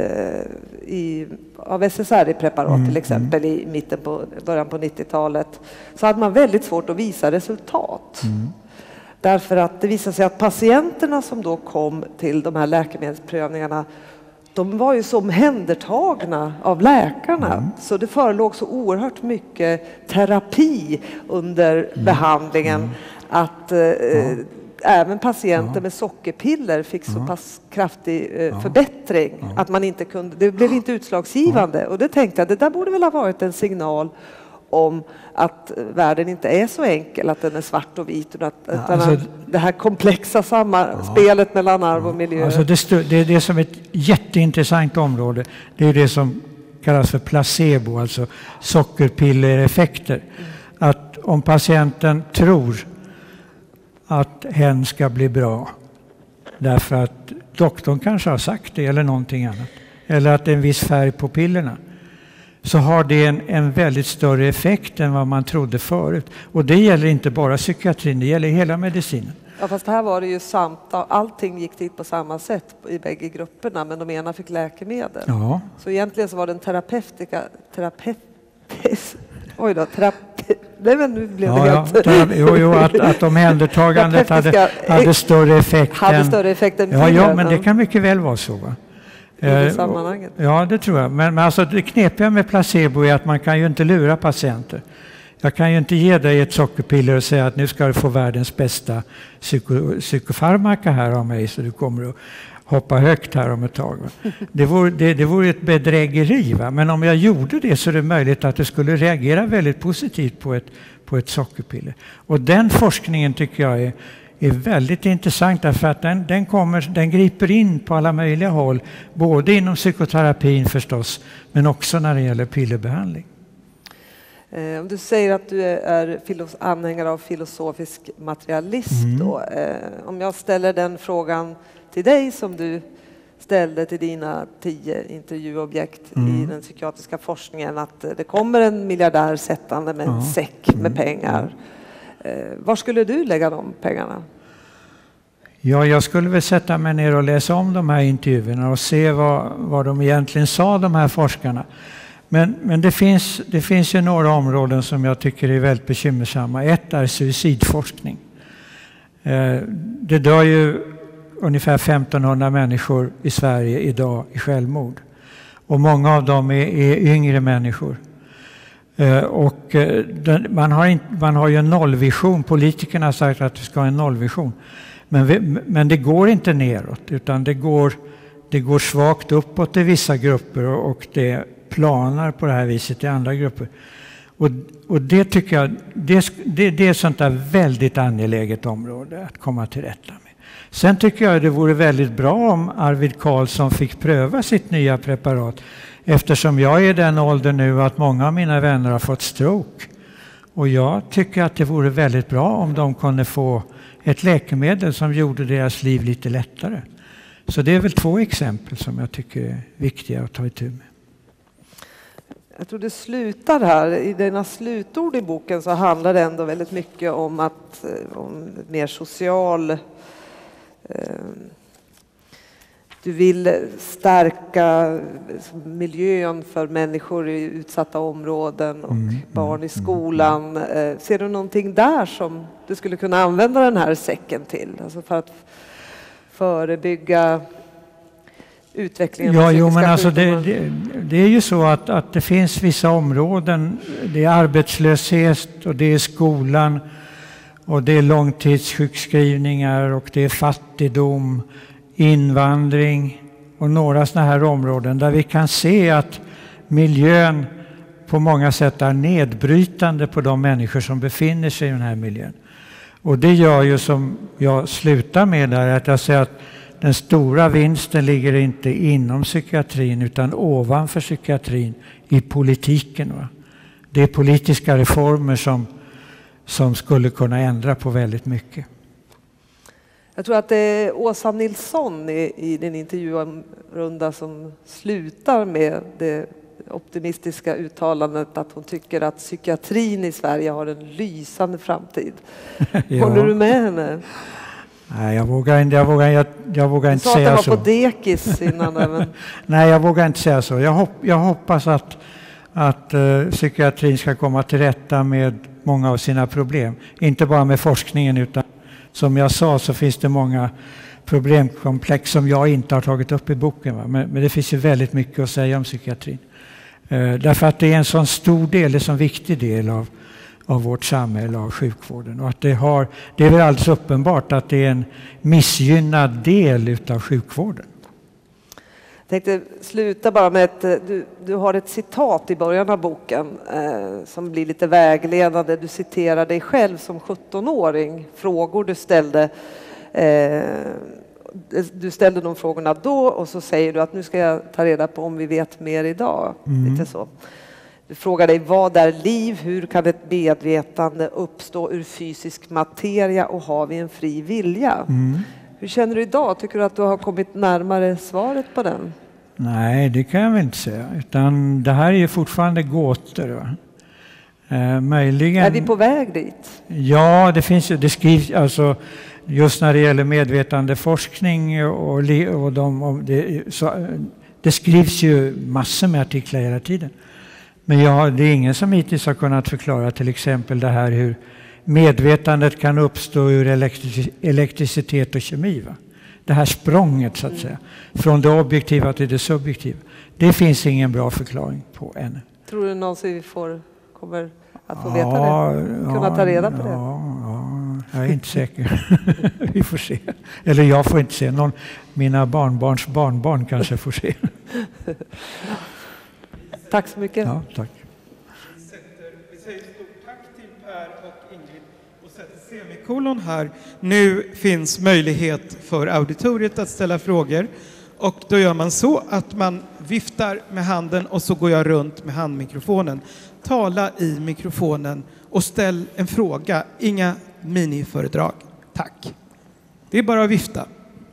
av SSRI-preparat till exempel i början på 90-talet, så hade man väldigt svårt att visa resultat. Därför att det visade sig att patienterna som då kom till de här läkemedelsprövningarna, de var ju så omhändertagna av läkarna, så det förelåg så oerhört mycket terapi under behandlingen att även patienter med sockerpiller fick så pass kraftig förbättring att man inte kunde, det blev inte utslagsgivande. Och det tänkte jag, det där borde väl ha varit en signal om att världen inte är så enkel, att den är svart och vit, utan att alltså, det här komplexa spelet mellan arv och miljö. Alltså det är som ett jätteintressant område. Det är det som kallas för placebo, alltså sockerpillereffekter. Att om patienten tror att hen ska bli bra därför att doktorn kanske har sagt det eller någonting annat, eller att det är en viss färg på pillerna, så har det en väldigt större effekt än vad man trodde förut. Och det gäller inte bara psykiatrin, det gäller hela medicinen. Ja, fast här var det ju allting gick till på samma sätt i bägge grupperna, men de ena fick läkemedel. Ja. Så egentligen så var den att omhändertagandet hade större effekt än pillen. Men det kan mycket väl vara så, va? Ja, det tror jag. Men alltså, det knepiga med placebo är att man kan ju inte lura patienter. Jag kan ju inte ge dig ett sockerpiller och säga att nu ska du få världens bästa psykofarmaka här av mig, så du kommer att hoppa högt här om ett tag. Va? Det vore ett bedrägeri. Va? Men om jag gjorde det, så är det möjligt att du skulle reagera väldigt positivt på ett sockerpiller. Och den forskningen tycker jag är väldigt intressant, därför att den griper in på alla möjliga håll, både inom psykoterapin förstås, men också när det gäller pillerbehandling. Om du säger att du är anhängare av filosofisk materialism då, om jag ställer den frågan till dig som du ställde till dina 10 intervjuobjekt i den psykiatriska forskningen, att det kommer en miljardär sättande med en säck med pengar. Var skulle du lägga de pengarna? Ja, jag skulle väl sätta mig ner och läsa om de här intervjuerna och se vad de egentligen sa, de här forskarna. Men det finns ju några områden som jag tycker är väldigt bekymmersamma. Ett är suicidforskning. Det dör ju ungefär 1500 människor i Sverige idag i självmord. Och många av dem är yngre människor. Och man har ju en nollvision. Politikerna har sagt att vi ska ha en nollvision. Men det går inte neråt, utan det går svagt uppåt i vissa grupper och det planar på det här viset i andra grupper. Och det tycker jag, det är sånt där väldigt angeläget område att komma till rätta med. Sen tycker jag det vore väldigt bra om Arvid Carlsson fick pröva sitt nya preparat, eftersom jag är i den åldern nu att många av mina vänner har fått stroke. Och jag tycker att det vore väldigt bra om de kunde få ett läkemedel som gjorde deras liv lite lättare. Så det är väl 2 exempel som jag tycker är viktiga att ta itu med. Jag tror det slutar här. I dina slutord i boken så handlar det ändå väldigt mycket om om mer social Du vill stärka miljön för människor i utsatta områden och barn i skolan. Ser du någonting där som du skulle kunna använda den här säcken till? Alltså för att förebygga utvecklingen. Ja, jo, men alltså det är ju så att det finns vissa områden. Det är arbetslöshet och det är skolan och det är långtidssjukskrivningar och det är fattigdom, invandring och några sådana här områden där vi kan se att miljön på många sätt är nedbrytande på de människor som befinner sig i den här miljön. Och det gör ju, som jag slutar med där, att jag säger att den stora vinsten ligger inte inom psykiatrin utan ovanför psykiatrin i politiken. Va? Det är politiska reformer som skulle kunna ändra på väldigt mycket. Jag tror att det är Åsa Nilsson i din intervjurunda som slutar med det optimistiska uttalandet att hon tycker att psykiatrin i Sverige har en lysande framtid. Ja. Håller du med henne? Nej, jag vågar inte säga så. Du sa att det var på dekis innan. Men... Nej, jag vågar inte säga så. Jag hoppas att psykiatrin ska komma till rätta med många av sina problem. Inte bara med forskningen, utan som jag sa så finns det många problemkomplex som jag inte har tagit upp i boken. Va? Men det finns ju väldigt mycket att säga om psykiatrin. Därför att det är en sån stor del, en sån viktig del av vårt samhälle, av sjukvården. Och att det är väl alldeles uppenbart att det är en missgynnad del utav sjukvården. Jag tänkte sluta bara med du har ett citat i början av boken som blir lite vägledande. Du citerar dig själv som 17-åring, frågor du ställde. Du ställde de frågorna då och så säger du att nu ska jag ta reda på om vi vet mer idag. Lite så. Du frågar dig, vad är liv? Hur kan ett medvetande uppstå ur fysisk materia och har vi en fri vilja? Hur känner du idag? Tycker du att du har kommit närmare svaret på den? Nej, det kan jag väl inte säga. Utan det här är ju fortfarande gåtor. Va? Möjligen... Är vi på väg dit? Ja, det skrivs alltså just när det gäller medvetandeforskning det skrivs ju massor med artiklar hela tiden. Men det är ingen som hittills har kunnat förklara till exempel det här hur medvetandet kan uppstå ur elektricitet och kemi. Va? Det här språnget så att säga. Från det objektiva till det subjektiva. Det finns ingen bra förklaring på ännu. Tror du någonsin vi kommer att få veta det? Kunna ta reda på det? Ja, jag är inte säker. Vi får se. Eller jag får inte se. Mina barnbarns barnbarn kanske får se. Tack så mycket. Ja, tack. Vi säger stort tack till Per och Ingrid och sätter semikolon här. Nu finns möjlighet för auditoriet att ställa frågor. Och då gör man så att man viftar med handen och så går jag runt med handmikrofonen. Tala i mikrofonen och ställ en fråga. Inga miniföredrag. Tack. Det är bara att vifta.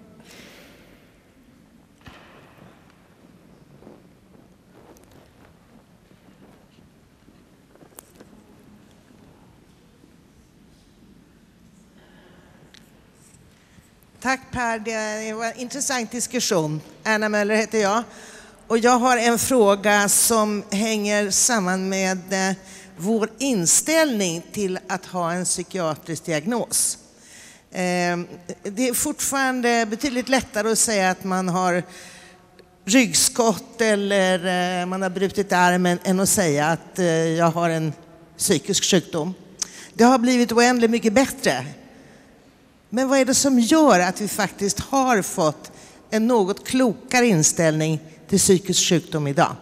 Tack Per, det var en intressant diskussion. Anna Möller heter jag. Och jag har en fråga som hänger samman med vår inställning till att ha en psykiatrisk diagnos. Det är fortfarande betydligt lättare att säga att man har ryggskott eller man har brutit armen än att säga att jag har en psykisk sjukdom. Det har blivit oändligt mycket bättre. Men vad är det som gör att vi faktiskt har fått en något klokare inställning till psykisk sjukdom idag?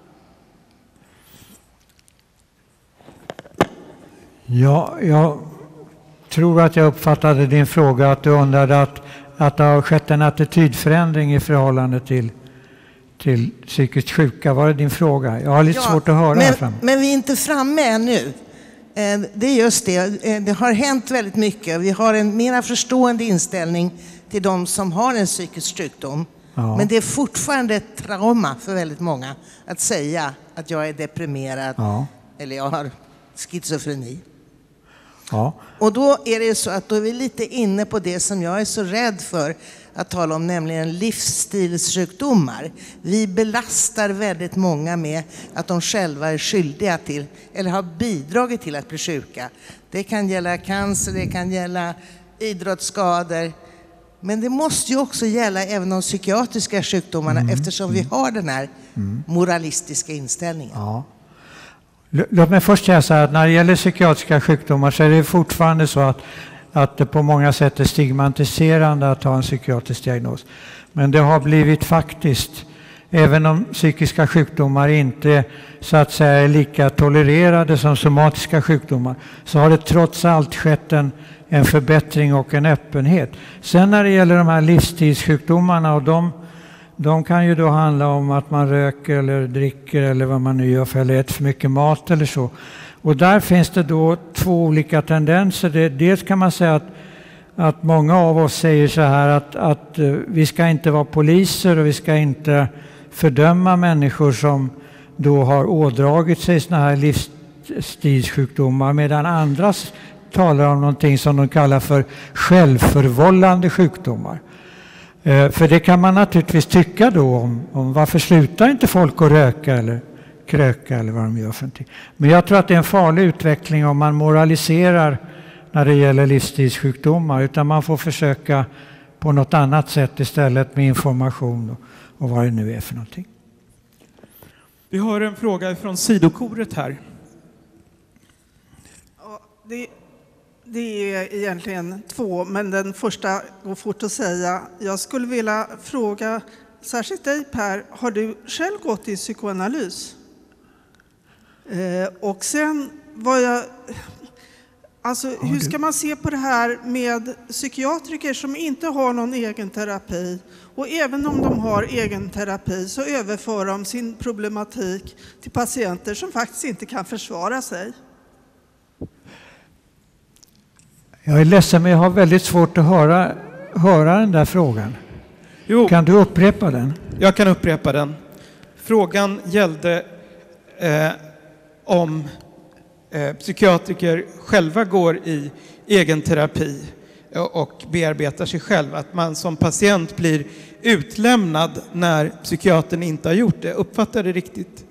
Ja, jag tror att jag uppfattade din fråga att du undrade att det har skett en attitydförändring i förhållande till psykiskt sjuka. Var det din fråga? Jag har lite svårt att höra här framme. Men vi är inte framme ännu. Det är just det. Det har hänt väldigt mycket. Vi har en mer förstående inställning till de som har en psykisk sjukdom. Ja. Men det är fortfarande ett trauma för väldigt många att säga att jag är deprimerad eller jag har schizofreni. Ja. Och då är det så att då är vi lite inne på det som jag är så rädd för att tala om, nämligen livsstilssjukdomar. Vi belastar väldigt många med att de själva är skyldiga till eller har bidragit till att bli sjuka. Det kan gälla cancer, det kan gälla idrottsskador. Men det måste ju också gälla även de psykiatriska sjukdomarna eftersom vi har den här moralistiska inställningen. Ja. Låt mig först säga så här att när det gäller psykiatriska sjukdomar så är det fortfarande så att det på många sätt är stigmatiserande att ha en psykiatrisk diagnos. Men det har blivit faktiskt, även om psykiska sjukdomar inte så att säga är lika tolererade som somatiska sjukdomar, så har det trots allt skett en förbättring och en öppenhet. Sen när det gäller de här livsstilssjukdomarna, och de kan ju då handla om att man röker eller dricker eller vad man nu gör för eller äter för mycket mat eller så. Och där finns det då två olika tendenser. Dels kan man säga att många av oss säger så här att vi ska inte vara poliser och vi ska inte fördöma människor som då har ådragit sig såna här livsstilssjukdomar, medan andra talar om någonting som de kallar för självförvållande sjukdomar. För det kan man naturligtvis tycka då om varför slutar inte folk att röka eller kröka eller vad de gör för någonting. Men jag tror att det är en farlig utveckling om man moraliserar när det gäller livsstilssjukdomar, utan man får försöka på något annat sätt istället med information och vad det nu är för någonting. Vi har en fråga från sidokoret här. Ja, det är egentligen två, men den första går fort att säga. Jag skulle vilja fråga, särskilt dig Per, har du själv gått i psykoanalys? Och sen hur ska man se på det här med psykiatriker som inte har någon egen terapi, och även om de har egen terapi så överför de sin problematik till patienter som faktiskt inte kan försvara sig? Jag är ledsen, men jag har väldigt svårt att höra den där frågan. Jo, kan du upprepa den? Jag kan upprepa den. Frågan gällde om psykiatriker själva går i egen terapi och bearbetar sig själv. Att man som patient blir utlämnad när psykiatern inte har gjort det. Uppfattar det riktigt?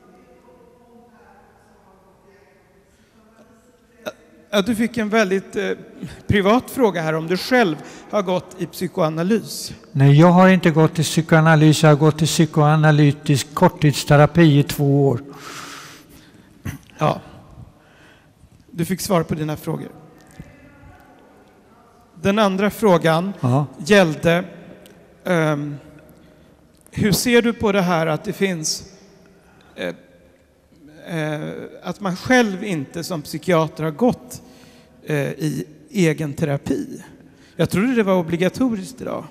Ja, du fick en väldigt privat fråga här om du själv har gått i psykoanalys. Nej, jag har inte gått i psykoanalys. Jag har gått i psykoanalytisk korttidsterapi i 2 år. Ja. Du fick svar på dina frågor. Den andra frågan gällde hur ser du på det här att det finns att man själv inte som psykiater har gått i egen terapi? Jag trodde det var obligatoriskt idag.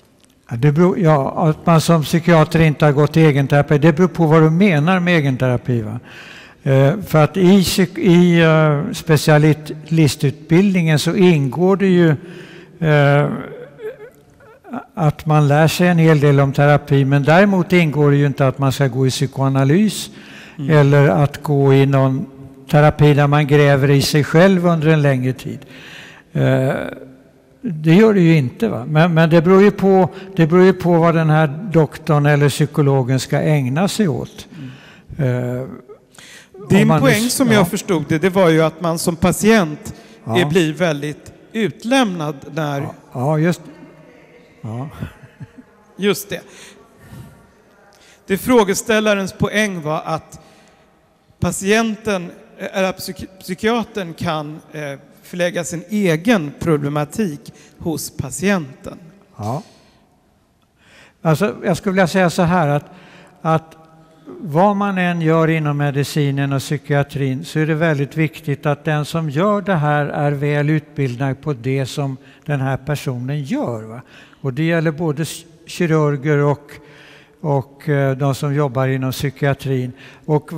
Att man som psykiater inte har gått i egen terapi, det beror på vad du menar med egen terapi, va? För att i specialistutbildningen så ingår det ju att man lär sig en hel del om terapi, men däremot ingår det ju inte att man ska gå i psykoanalys eller att gå i någon terapi där man gräver i sig själv under en längre tid. Det gör det ju inte, va? Men det beror ju på vad den här doktorn eller psykologen ska ägna sig åt. Din poäng som jag förstod det var ju att man som patient blir väldigt utlämnad när... Ja, just det. Det frågeställarens poäng var att psykiatern kan förlägga sin egen problematik hos patienten. Ja. Alltså, jag skulle vilja säga så här att vad man än gör inom medicinen och psykiatrin så är det väldigt viktigt att den som gör det här är väl utbildad på det som den här personen gör, va? Och det gäller både kirurger och de som jobbar inom psykiatrin. Och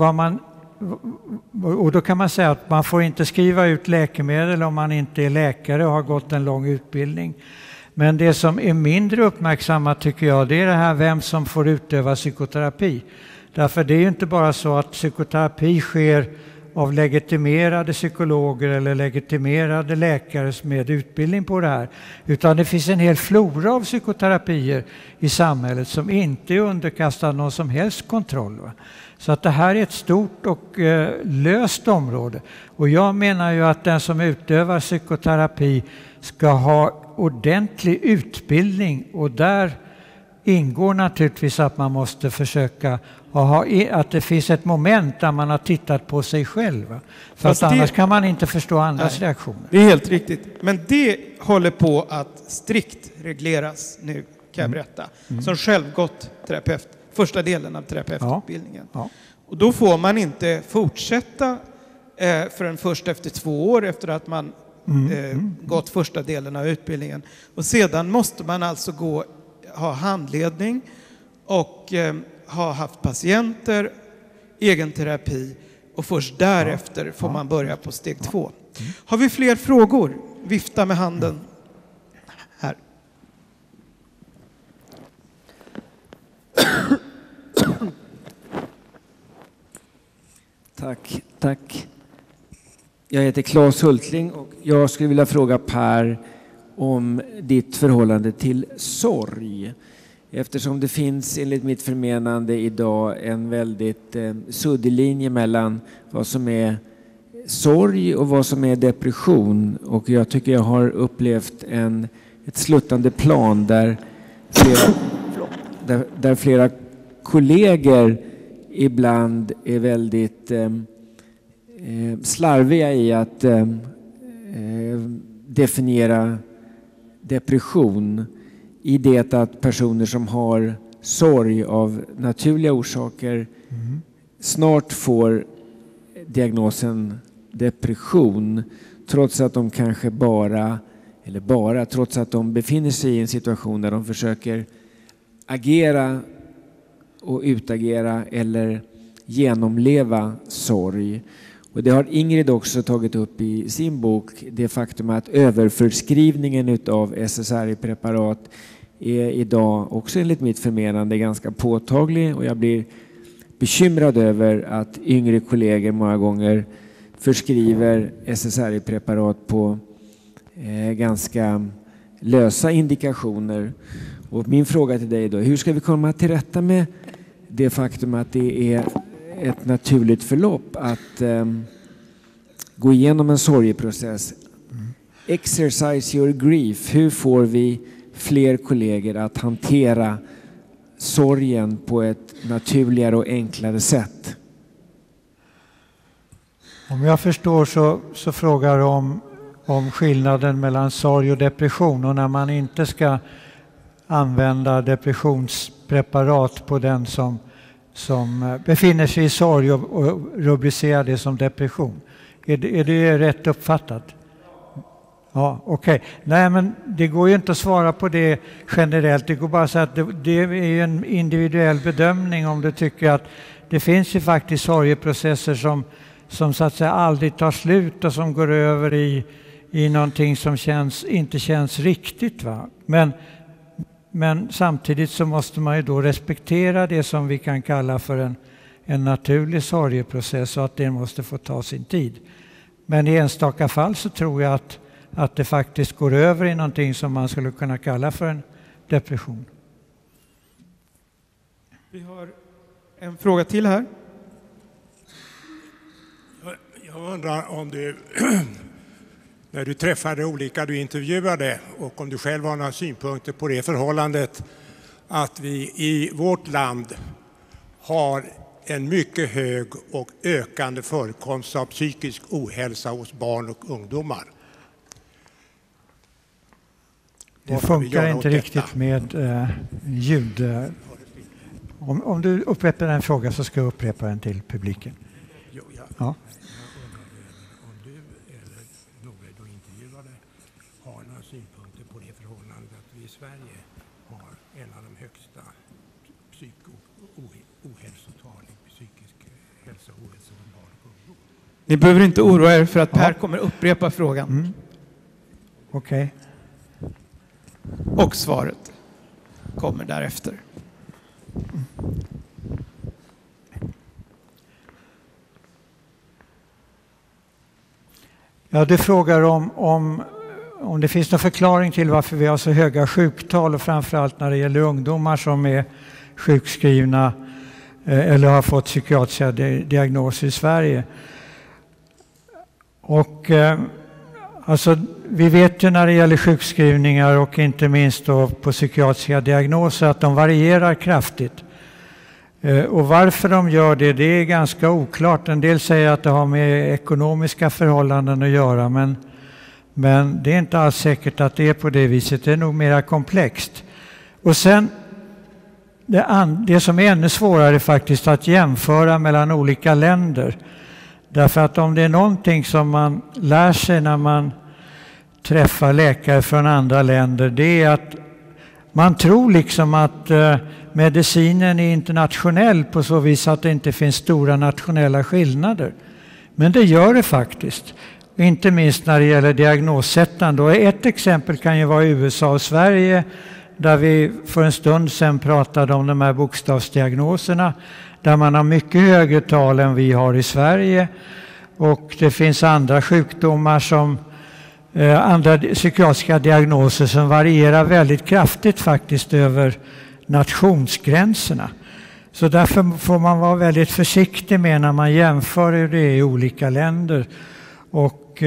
då kan man säga att man får inte skriva ut läkemedel om man inte är läkare och har gått en lång utbildning. Men det som är mindre uppmärksammat tycker jag, det är det här vem som får utöva psykoterapi. Därför det är ju inte bara så att psykoterapi sker av legitimerade psykologer eller legitimerade läkare med utbildning på det här. Utan det finns en hel flora av psykoterapier i samhället som inte är underkastad någon som helst kontroll. Va? Så att det här är ett stort och löst område. Och jag menar ju att den som utövar psykoterapi ska ha ordentlig utbildning, och där ingår naturligtvis att man måste försöka att det finns ett moment där man har tittat på sig själv. För att annars kan man inte förstå andras reaktioner. Det är helt riktigt. Men det håller på att strikt regleras nu, kan jag berätta. Som självgått terapeut. Första delen av terapeututbildningen. Ja. Och då får man inte fortsätta förrän först efter 2 år efter att man gått första delen av utbildningen. Och sedan måste man alltså ha handledning och ha haft patienter, egen terapi, och först därefter får man börja på steg 2. Har vi fler frågor? Vifta med handen. Här. Tack. Jag heter Claes Hultling och jag skulle vilja fråga Per om ditt förhållande till sorg. Eftersom det finns enligt mitt förmenande idag en väldigt suddig linje mellan vad som är sorg och vad som är depression. Och jag tycker jag har upplevt ett sluttande plan där flera kollegor ibland är väldigt slarviga i att definiera depression, i det att personer som har sorg av naturliga orsaker snart får diagnosen depression, trots att de kanske trots att de befinner sig i en situation där de försöker agera och utagera eller genomleva sorg. Och det har Ingrid också tagit upp i sin bok, det faktum att överförskrivningen av SSRI-preparat är idag också enligt mitt förmenande ganska påtaglig, och jag blir bekymrad över att yngre kollegor många gånger förskriver SSRI-preparat på ganska lösa indikationer. Och min fråga till dig då, hur ska vi komma till rätta med det faktum att det är ett naturligt förlopp att gå igenom en sorgeprocess? Exercise your grief. Hur får vi fler kollegor att hantera sorgen på ett naturligare och enklare sätt? Om jag förstår så frågar du om skillnaden mellan sorg och depression, och när man inte ska använda depressionspreparat på den som befinner sig i sorg och rubricera det som depression. Är det rätt uppfattat? Ja, okej. Nej, men det går ju inte att svara på det generellt. Det går bara att säga att det är en individuell bedömning om du tycker att det finns ju faktiskt sorgeprocesser som så att säga aldrig tar slut och som går över i någonting som inte känns riktigt. Va? Men samtidigt så måste man ju då respektera det som vi kan kalla för en naturlig sorgeprocess, och att det måste få ta sin tid. Men i enstaka fall så tror jag att det faktiskt går över i någonting som man skulle kunna kalla för en depression. Vi har en fråga till här. Jag undrar om du, när du träffade olika du intervjuade, och om du själv har några synpunkter på det förhållandet att vi i vårt land har en mycket hög och ökande förekomst av psykisk ohälsa hos barn och ungdomar. Det funkar inte riktigt med ljud. Om du upprepar en fråga så ska jag upprepa den till publiken. Ja. Om du eller några då intervjuade har några synpunkter på det förhållandet att vi i Sverige har en av de högsta ohälsotal i psykisk hälsa och ohälsa hos barn och ungdom. Ni behöver inte oroa er för att Per kommer upprepa frågan. Okej. Och svaret kommer därefter. Ja, du frågar om det finns någon förklaring till varför vi har så höga sjuktal och framförallt när det gäller ungdomar som är sjukskrivna eller har fått psykiatriska diagnoser i Sverige. Och alltså, vi vet ju när det gäller sjukskrivningar och inte minst då på psykiatriska diagnoser att de varierar kraftigt. Och varför de gör det är ganska oklart. En del säger att det har med ekonomiska förhållanden att göra, men det är inte alls säkert att det är på det viset. Det är nog mer komplext. Och sen det som är ännu svårare är faktiskt att jämföra mellan olika länder. Därför att om det är någonting som man lär sig när man träffar läkare från andra länder, det är att man tror liksom att medicinen är internationell på så vis att det inte finns stora nationella skillnader. Men det gör det faktiskt. Inte minst när det gäller diagnossättande. Och ett exempel kan ju vara USA och Sverige, där vi för en stund sedan pratade om de här bokstavsdiagnoserna, där man har mycket högre tal än vi har i Sverige. Och det finns andra sjukdomar som andra psykiatriska diagnoser som varierar väldigt kraftigt faktiskt över nationsgränserna. Så därför får man vara väldigt försiktig med när man jämför hur det är i olika länder. Och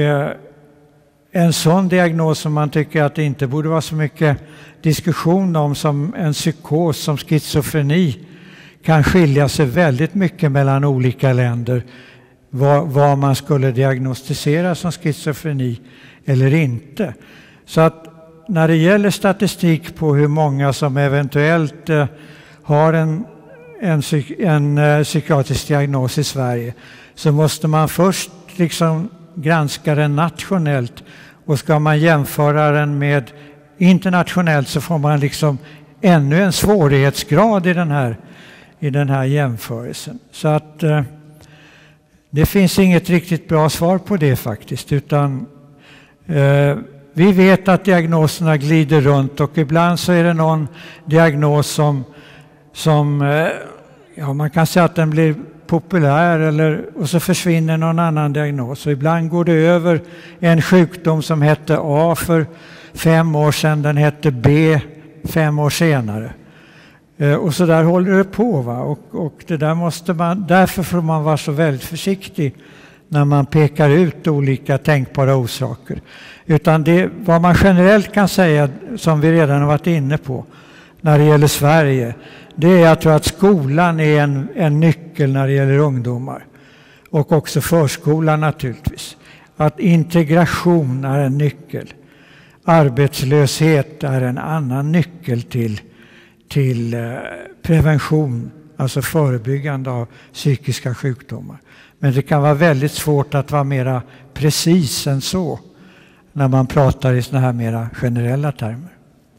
en sån diagnos som man tycker att det inte borde vara så mycket diskussion om som en psykos som schizofreni kan skilja sig väldigt mycket mellan olika länder. Vad man skulle diagnostisera som schizofreni eller inte. Så att när det gäller statistik på hur många som eventuellt har en psykiatrisk diagnos i Sverige, så måste man först liksom granska den nationellt, och ska man jämföra den med internationellt så får man liksom ännu en svårighetsgrad i den här jämförelsen. Så att det finns inget riktigt bra svar på det faktiskt, utan vi vet att diagnoserna glider runt, och ibland så är det någon diagnos som man kan säga att den blir populär, och så försvinner någon annan diagnos. Och ibland går det över en sjukdom som hette A för 5 år sedan, den hette B 5 år senare. Och så där håller det på, va? Och det där därför får man vara så väldigt försiktig när man pekar ut olika tänkbara orsaker. Utan vad man generellt kan säga, som vi redan har varit inne på när det gäller Sverige, det är jag tror att skolan är en nyckel när det gäller ungdomar. Och också förskolan naturligtvis. Att integration är en nyckel. Arbetslöshet är en annan nyckel till prevention, alltså förebyggande av psykiska sjukdomar. Men det kan vara väldigt svårt att vara mera precis än så när man pratar i såna här mera generella termer.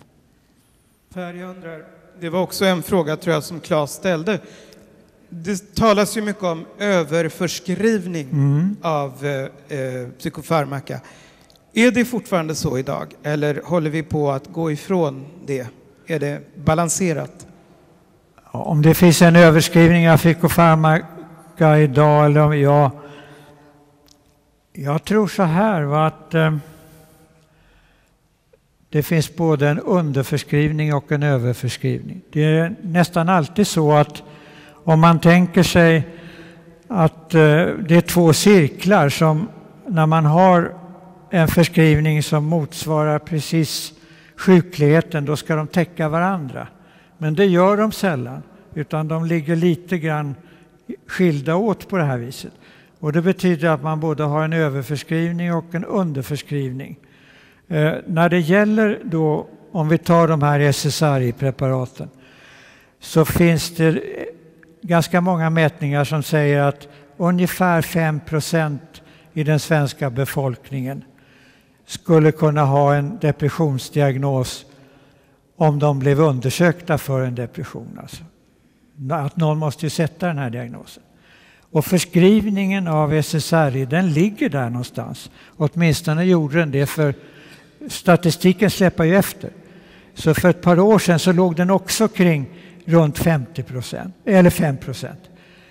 Per, jag undrar, det var också en fråga tror jag som Claes ställde. Det talas ju mycket om överförskrivning av psykofarmaka. Är det fortfarande så idag, eller håller vi på att gå ifrån det? Är det balanserat? Ja, om det finns en överskrivning av psykofarmaka idag, eller jag tror så här, att det finst både en underförskrivning och en överförskrivning. Det är nästan alltid så att om man tänker sig att det är 2 cirklar som när man har en förskrivning som motsvarar precis sjukligheten, då ska de täcka varandra. Men det gör de sällan, utan de ligger lite grann skilda åt på det här viset. Och det betyder att man både har en överförskrivning och en underförskrivning. När det gäller då, om vi tar de här SSRI-preparaten, så finns det ganska många mätningar som säger att ungefär 5% i den svenska befolkningen skulle kunna ha en depressionsdiagnos om de blev undersökta för en depression. Alltså. Att någon måste ju sätta den här diagnosen. Och förskrivningen av SSRI, den ligger där någonstans. Åtminstone gjorde den det, för statistiken släpper ju efter. Så för ett par år sedan så låg den också kring runt 50% eller 5%.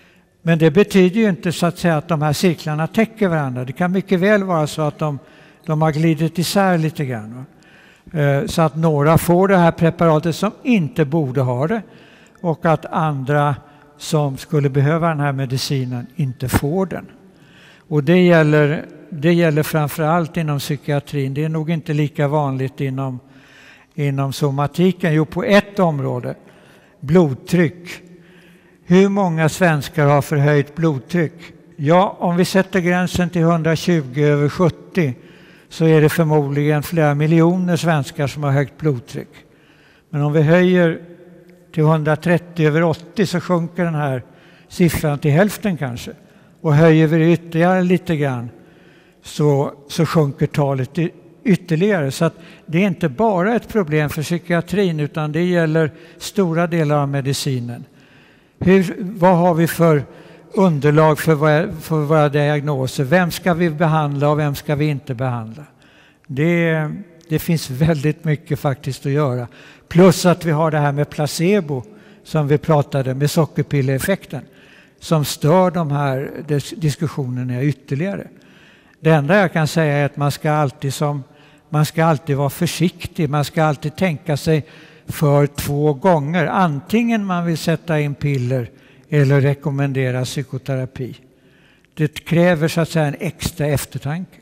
Men det betyder ju inte så att säga att de här cirklarna täcker varandra. Det kan mycket väl vara så att de har glidit isär lite grann. Så att några får det här preparatet som inte borde ha det och att andra som skulle behöva den här medicinen inte får den. Och det gäller framförallt inom psykiatrin. Det är nog inte lika vanligt inom somatiken. Jo, på ett område, blodtryck. Hur många svenskar har förhöjt blodtryck? Ja, om vi sätter gränsen till 120/70 så är det förmodligen flera miljoner svenskar som har högt blodtryck. Men om vi höjer till 130/80 så sjunker den här siffran till hälften kanske. Och höjer vi ytterligare lite grann så sjunker talet ytterligare. Så att det är inte bara ett problem för psykiatrin utan det gäller stora delar av medicinen. Vad har vi för underlag för våra diagnoser? Vem ska vi behandla och vem ska vi inte behandla? Det finns väldigt mycket faktiskt att göra. Plus att vi har det här med placebo som vi pratade med sockerpillereffekten som stör de här diskussionerna ytterligare. Det enda jag kan säga är att man ska alltid vara försiktig. Man ska alltid tänka sig för 2 gånger. Antingen man vill sätta in piller eller rekommendera psykoterapi. Det kräver så att säga en extra eftertanke.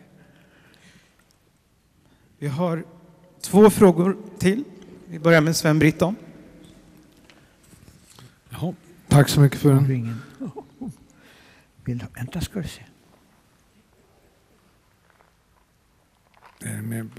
Vi har 2 frågor till. Vi börjar med Sven Britton. Jaha, tack så mycket för den. Vänta ska du se. Är det med på?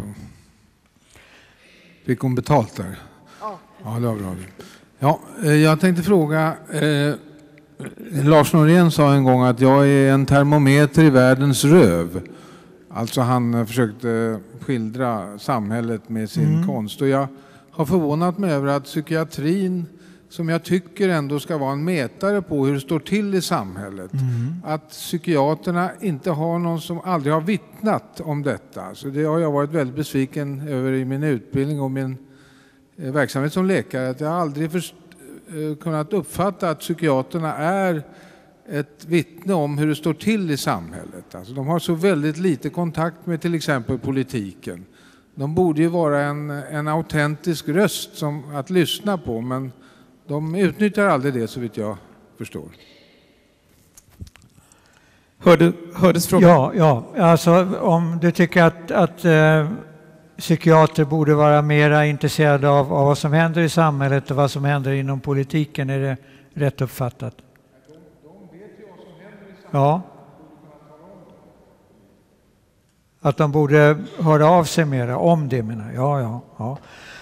Fick hon betalt där? Ja, det var bra. Ja, jag tänkte fråga. Lars Norén sa en gång att jag är en termometer i världens röv. Alltså han försökte skildra samhället med sin konst. Och jag har förvånat mig över att psykiatrin, som jag tycker ändå ska vara en mätare på hur det står till i samhället, att psykiaterna inte har någon som aldrig har vittnat om detta. Så det har jag varit väldigt besviken över i min utbildning och min verksamhet som läkare, att jag aldrig kunnat uppfatta att psykiaterna är ett vittne om hur det står till i samhället. Alltså de har så väldigt lite kontakt med till exempel politiken. De borde ju vara en autentisk röst att lyssna på, men de utnyttjar aldrig det så vitt jag förstår. Hördes frågan? Ja. Alltså om du tycker att psykiater borde vara mer intresserade av vad som händer i samhället och vad som händer inom politiken, är det rätt uppfattat? De vet ju vad som händer i samhället. Ja. Att de borde höra av sig mera om det, menar jag. Ja.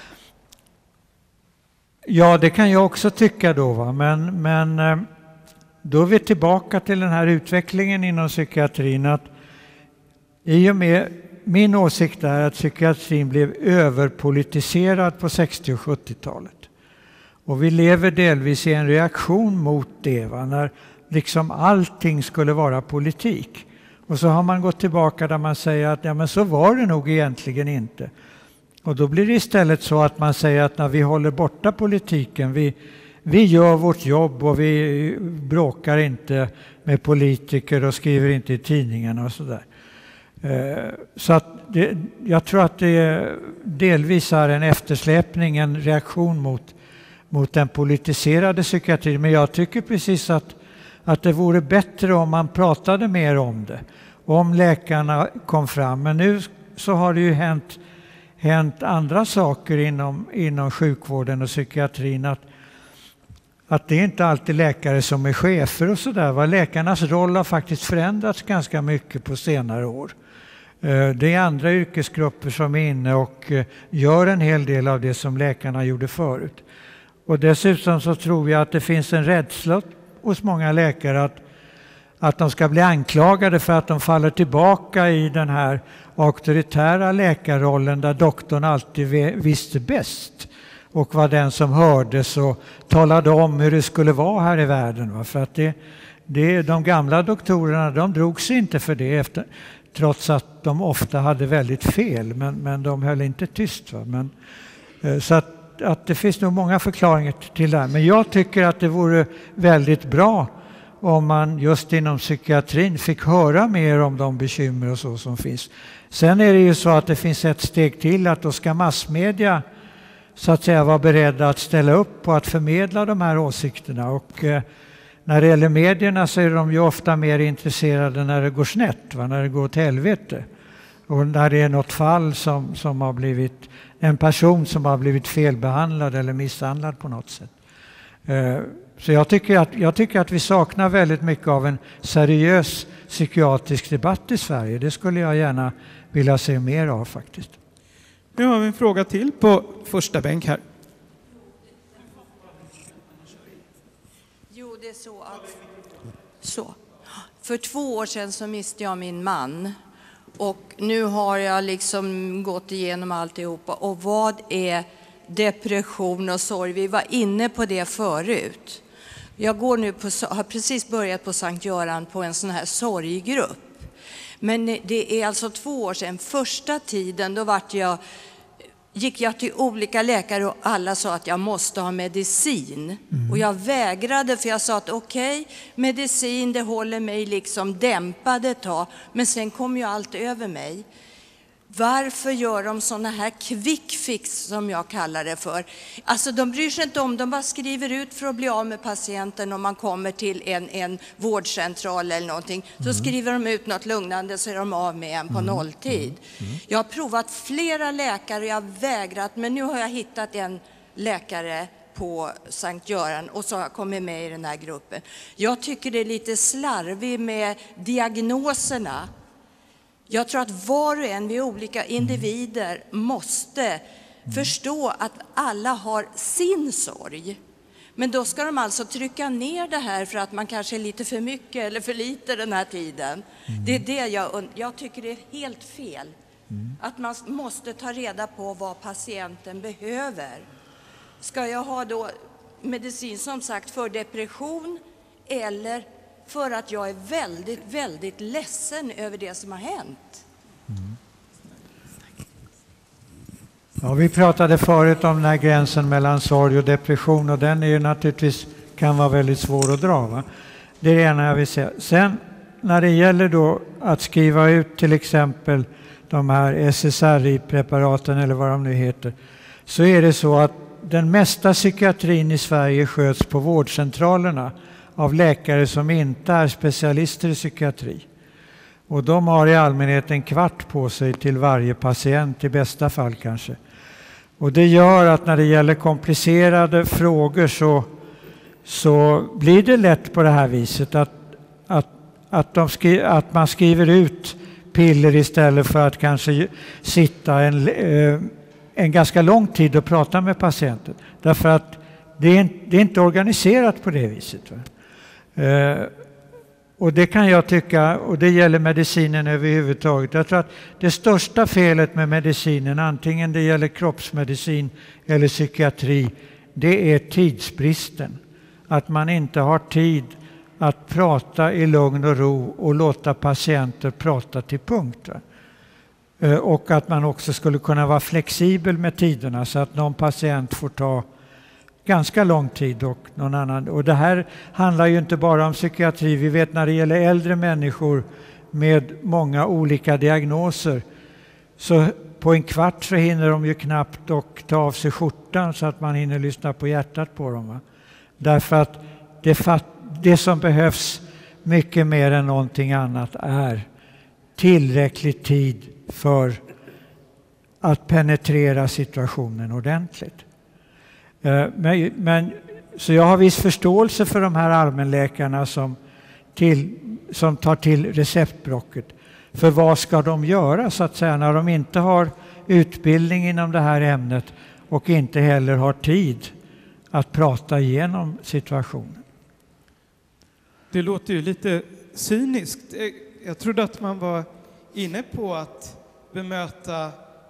Ja, det kan jag också tycka då, va? Men då är vi tillbaka till den här utvecklingen inom psykiatrin, att i och med min åsikt är att psykiatrin blev överpolitiserad på 60- och 70-talet. Och vi lever delvis i en reaktion mot det, va? När liksom allting skulle vara politik. Och så har man gått tillbaka där man säger att ja, men så var det nog egentligen inte. Och då blir det istället så att man säger att när vi håller borta politiken, vi gör vårt jobb och vi bråkar inte med politiker och skriver inte i tidningarna och sådär. Så att jag tror att det delvis är en eftersläpning, en reaktion mot den politiserade psykiatrin. Men jag tycker precis att det vore bättre om man pratade mer om det. Om läkarna kom fram. Men nu så har det ju hänt andra saker inom sjukvården och psykiatrin. Att det är inte alltid läkare som är chefer och sådär. Läkarnas roll har faktiskt förändrats ganska mycket på senare år. Det är andra yrkesgrupper som är inne och gör en hel del av det som läkarna gjorde förut. Och dessutom så tror jag att det finns en rädsla hos många läkare att de ska bli anklagade för att de faller tillbaka i den här auktoritära läkarrollen där doktorn alltid visste bäst och var den som hördes och talade om hur det skulle vara här i världen. Va? För att de gamla doktorerna, de drog sig inte för det trots att de ofta hade väldigt fel, men de höll inte tyst. Va? Så att det finns nog många förklaringar till det här. Men jag tycker att det vore väldigt bra om man just inom psykiatrin fick höra mer om de bekymmer och så som finns. Sen är det ju så att det finns ett steg till, att då ska massmedia så att säga vara beredda att ställa upp på att förmedla de här åsikterna. Och när det gäller medierna så är de ju ofta mer intresserade när det går snett, när det går till helvete. Och när det är något fall som har blivit, en person som har blivit felbehandlad eller misshandlad på något sätt. Så jag tycker att vi saknar väldigt mycket av en seriös psykiatrisk debatt i Sverige. Det skulle jag gärna vilja se mer av faktiskt. Nu har vi en fråga till på första bänk här. Jo, det är så. För 2 år sedan så miste jag min man. Och nu har jag liksom gått igenom alltihopa. Och vad är depression och sorg? Vi var inne på det förut. Jag har precis börjat på Sankt Göran på en sån här sorggrupp. Men det är alltså 2 år sedan. Första tiden då gick jag till olika läkare och alla sa att jag måste ha medicin. Och jag vägrade, för jag sa att okej, medicin det håller mig liksom dämpad ett tag. Men sen kom ju allt över mig. Varför gör de såna här quick fix som jag kallar det för? Alltså de bryr sig inte om, de bara skriver ut för att bli av med patienten om man kommer till en vårdcentral eller någonting. Så skriver de ut något lugnande så är de av med en på nolltid. Jag har provat flera läkare och jag har vägrat, men nu har jag hittat en läkare på Sankt Göran och så har jag kommit med i den här gruppen. Jag tycker det är lite slarvigt med diagnoserna. Jag tror att var och en, vi olika individer, måste förstå att alla har sin sorg. Men då ska de alltså trycka ner det här för att man kanske är lite för mycket eller för lite den här tiden. Det är det jag tycker det är helt fel. Att man måste ta reda på vad patienten behöver. Ska jag ha då medicin som sagt för depression eller för att jag är väldigt, väldigt ledsen över det som har hänt? Ja, vi pratade förut om den här gränsen mellan sorg och depression, och den är ju naturligtvis, kan vara väldigt svår att dra. Va? Det är det ena jag vill säga. Sen när det gäller då att skriva ut till exempel de här SSRI-preparaten eller vad de nu heter, så är det så att den mesta psykiatrin i Sverige sköts på vårdcentralerna av läkare som inte är specialister i psykiatri. Och de har i allmänhet en kvart på sig till varje patient, i bästa fall kanske. Och det gör att när det gäller komplicerade frågor så blir det lätt på det här viset att man skriver ut piller istället för att kanske sitta en ganska lång tid och prata med patienten. Därför att det är inte organiserat på det viset. Va? Och det kan jag tycka, och det gäller medicinen överhuvudtaget. Jag tror att det största felet med medicinen, antingen det gäller kroppsmedicin eller psykiatri, det är tidsbristen. Att man inte har tid att prata i lugn och ro och låta patienter prata till punkt. Och att man också skulle kunna vara flexibel med tiderna så att någon patient får ta ganska lång tid och någon annan. Och det här handlar ju inte bara om psykiatri. Vi vet när det gäller äldre människor med många olika diagnoser, så på en kvart så hinner de ju knappt och ta av sig skjortan så att man hinner lyssna på hjärtat på dem. Va? Därför att det som behövs mycket mer än någonting annat är tillräcklig tid för att penetrera situationen ordentligt. Så jag har viss förståelse för de här allmänläkarna som tar till receptblocket. För vad ska de göra så att säga när de inte har utbildning inom det här ämnet och inte heller har tid att prata igenom situationen? Det låter ju lite cyniskt. Jag trodde att man var inne på att bemöta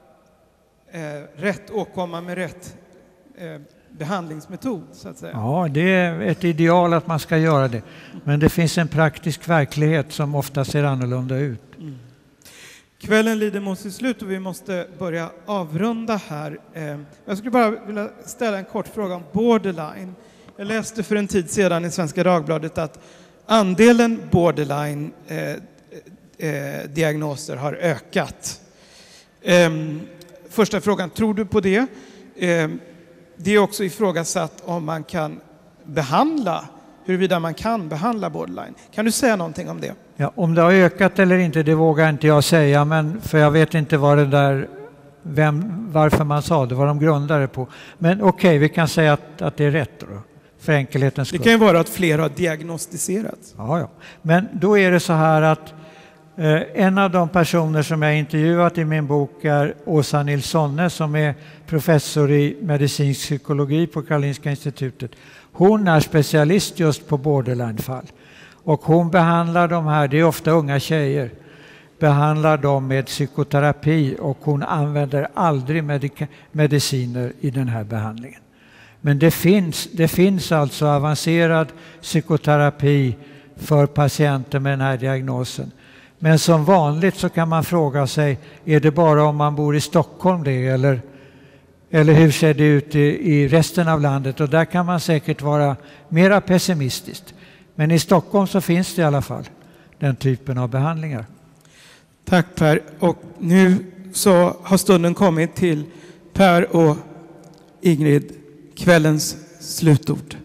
rätt åkomma med rätt behandlingsmetod, så att säga. Ja, det är ett ideal att man ska göra det. Men det finns en praktisk verklighet som ofta ser annorlunda ut. Kvällen lider mot sitt slut och vi måste börja avrunda här. Jag skulle bara vilja ställa en kort fråga om borderline. Jag läste för en tid sedan i Svenska Dagbladet att andelen borderline diagnoser har ökat. Första frågan, tror du på det? Det är också ifrågasatt om man kan behandla, huruvida man kan behandla borderline. Kan du säga någonting om det? Ja, om det har ökat eller inte, det vågar inte jag säga, men för jag vet inte vad det där, varför man sa det, vad de grundade på. Men okej, vi kan säga att det är rätt då, för enkelhetens skull. Det kan ju vara att fler har diagnostiserats. Ja. Men då är det så här att en av de personer som jag intervjuat i min bok är Åsa Nilssonne, som är professor i medicinsk psykologi på Karolinska institutet. Hon är specialist just på borderline-fall. Och hon behandlar de här, det är ofta unga tjejer, behandlar dem med psykoterapi, och hon använder aldrig mediciner i den här behandlingen. Men det finns alltså avancerad psykoterapi för patienter med den här diagnosen. Men som vanligt så kan man fråga sig, är det bara om man bor i Stockholm det, eller hur ser det ut i resten av landet? Och där kan man säkert vara mera pessimistisk. Men i Stockholm så finns det i alla fall den typen av behandlingar. Tack Per. Och nu så har stunden kommit till Per och Ingrid, kvällens slutord.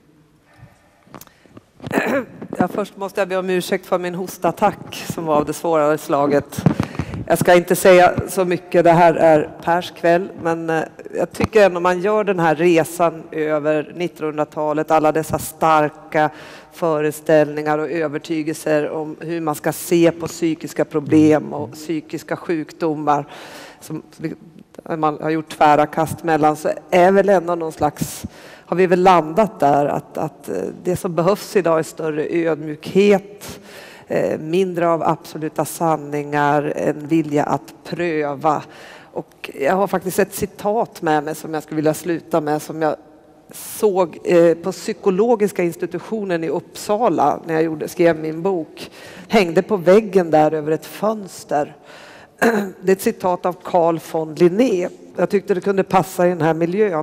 Ja, först måste jag be om ursäkt för min hostattack som var av det svårare slaget. Jag ska inte säga så mycket, det här är Pers kväll, men jag tycker ändå man gör den här resan över 1900-talet, alla dessa starka föreställningar och övertygelser om hur man ska se på psykiska problem och psykiska sjukdomar som man har gjort tvära kast mellan, så är väl ändå någon slags, har vi väl landat där att det som behövs idag är större ödmjukhet, mindre av absoluta sanningar, en vilja att pröva. Och jag har faktiskt ett citat med mig som jag skulle vilja sluta med, som jag såg på psykologiska institutionen i Uppsala när jag skrev min bok. Hängde på väggen där över ett fönster. Det är ett citat av Carl von Linné. Jag tyckte det kunde passa i den här miljön.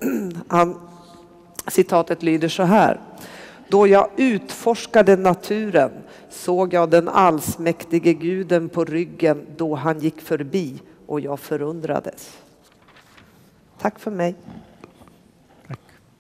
Citatet lyder så här: då jag utforskade naturen såg jag den allsmäktige guden på ryggen då han gick förbi, och jag förundrades. Tack för mig. Tack.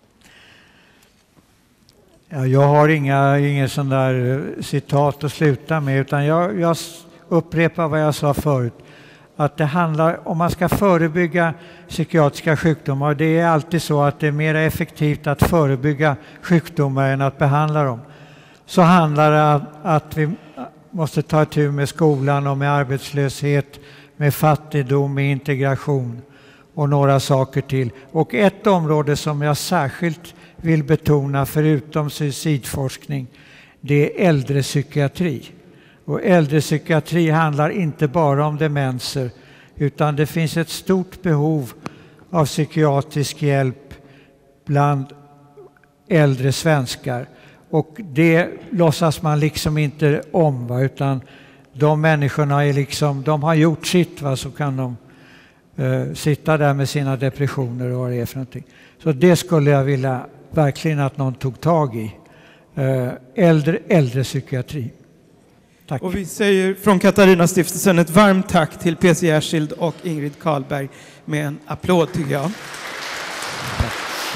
Ja, jag har ingen sån där citat att sluta med, utan jag upprepar vad jag sa förut. Att det handlar om man ska förebygga psykiatriska sjukdomar. Det är alltid så att det är mer effektivt att förebygga sjukdomar än att behandla dem. Så handlar det om att vi måste ta itu med skolan och med arbetslöshet, med fattigdom, med integration och några saker till. Och ett område som jag särskilt vill betona förutom suicidforskning, det är äldrepsykiatri. Och äldrepsykiatri handlar inte bara om demenser, utan det finns ett stort behov av psykiatrisk hjälp bland äldre svenskar. Och det låtsas man liksom inte om, va? Utan de människorna är liksom, de har gjort sitt, va? Så kan de sitta där med sina depressioner och vad det är för någonting. Så det skulle jag vilja verkligen att någon tog tag i. Äldrepsykiatri. Tack. Och vi säger från Katarina-stiftelsen ett varmt tack till P.C. Jersild och Ingrid Karlberg med en applåd, tycker jag. Tack.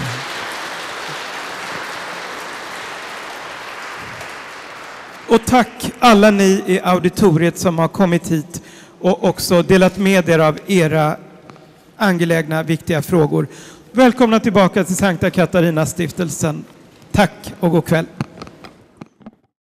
Och tack alla ni i auditoriet som har kommit hit och också delat med er av era angelägna, viktiga frågor. Välkomna tillbaka till Sankta Katarina-stiftelsen. Tack och god kväll.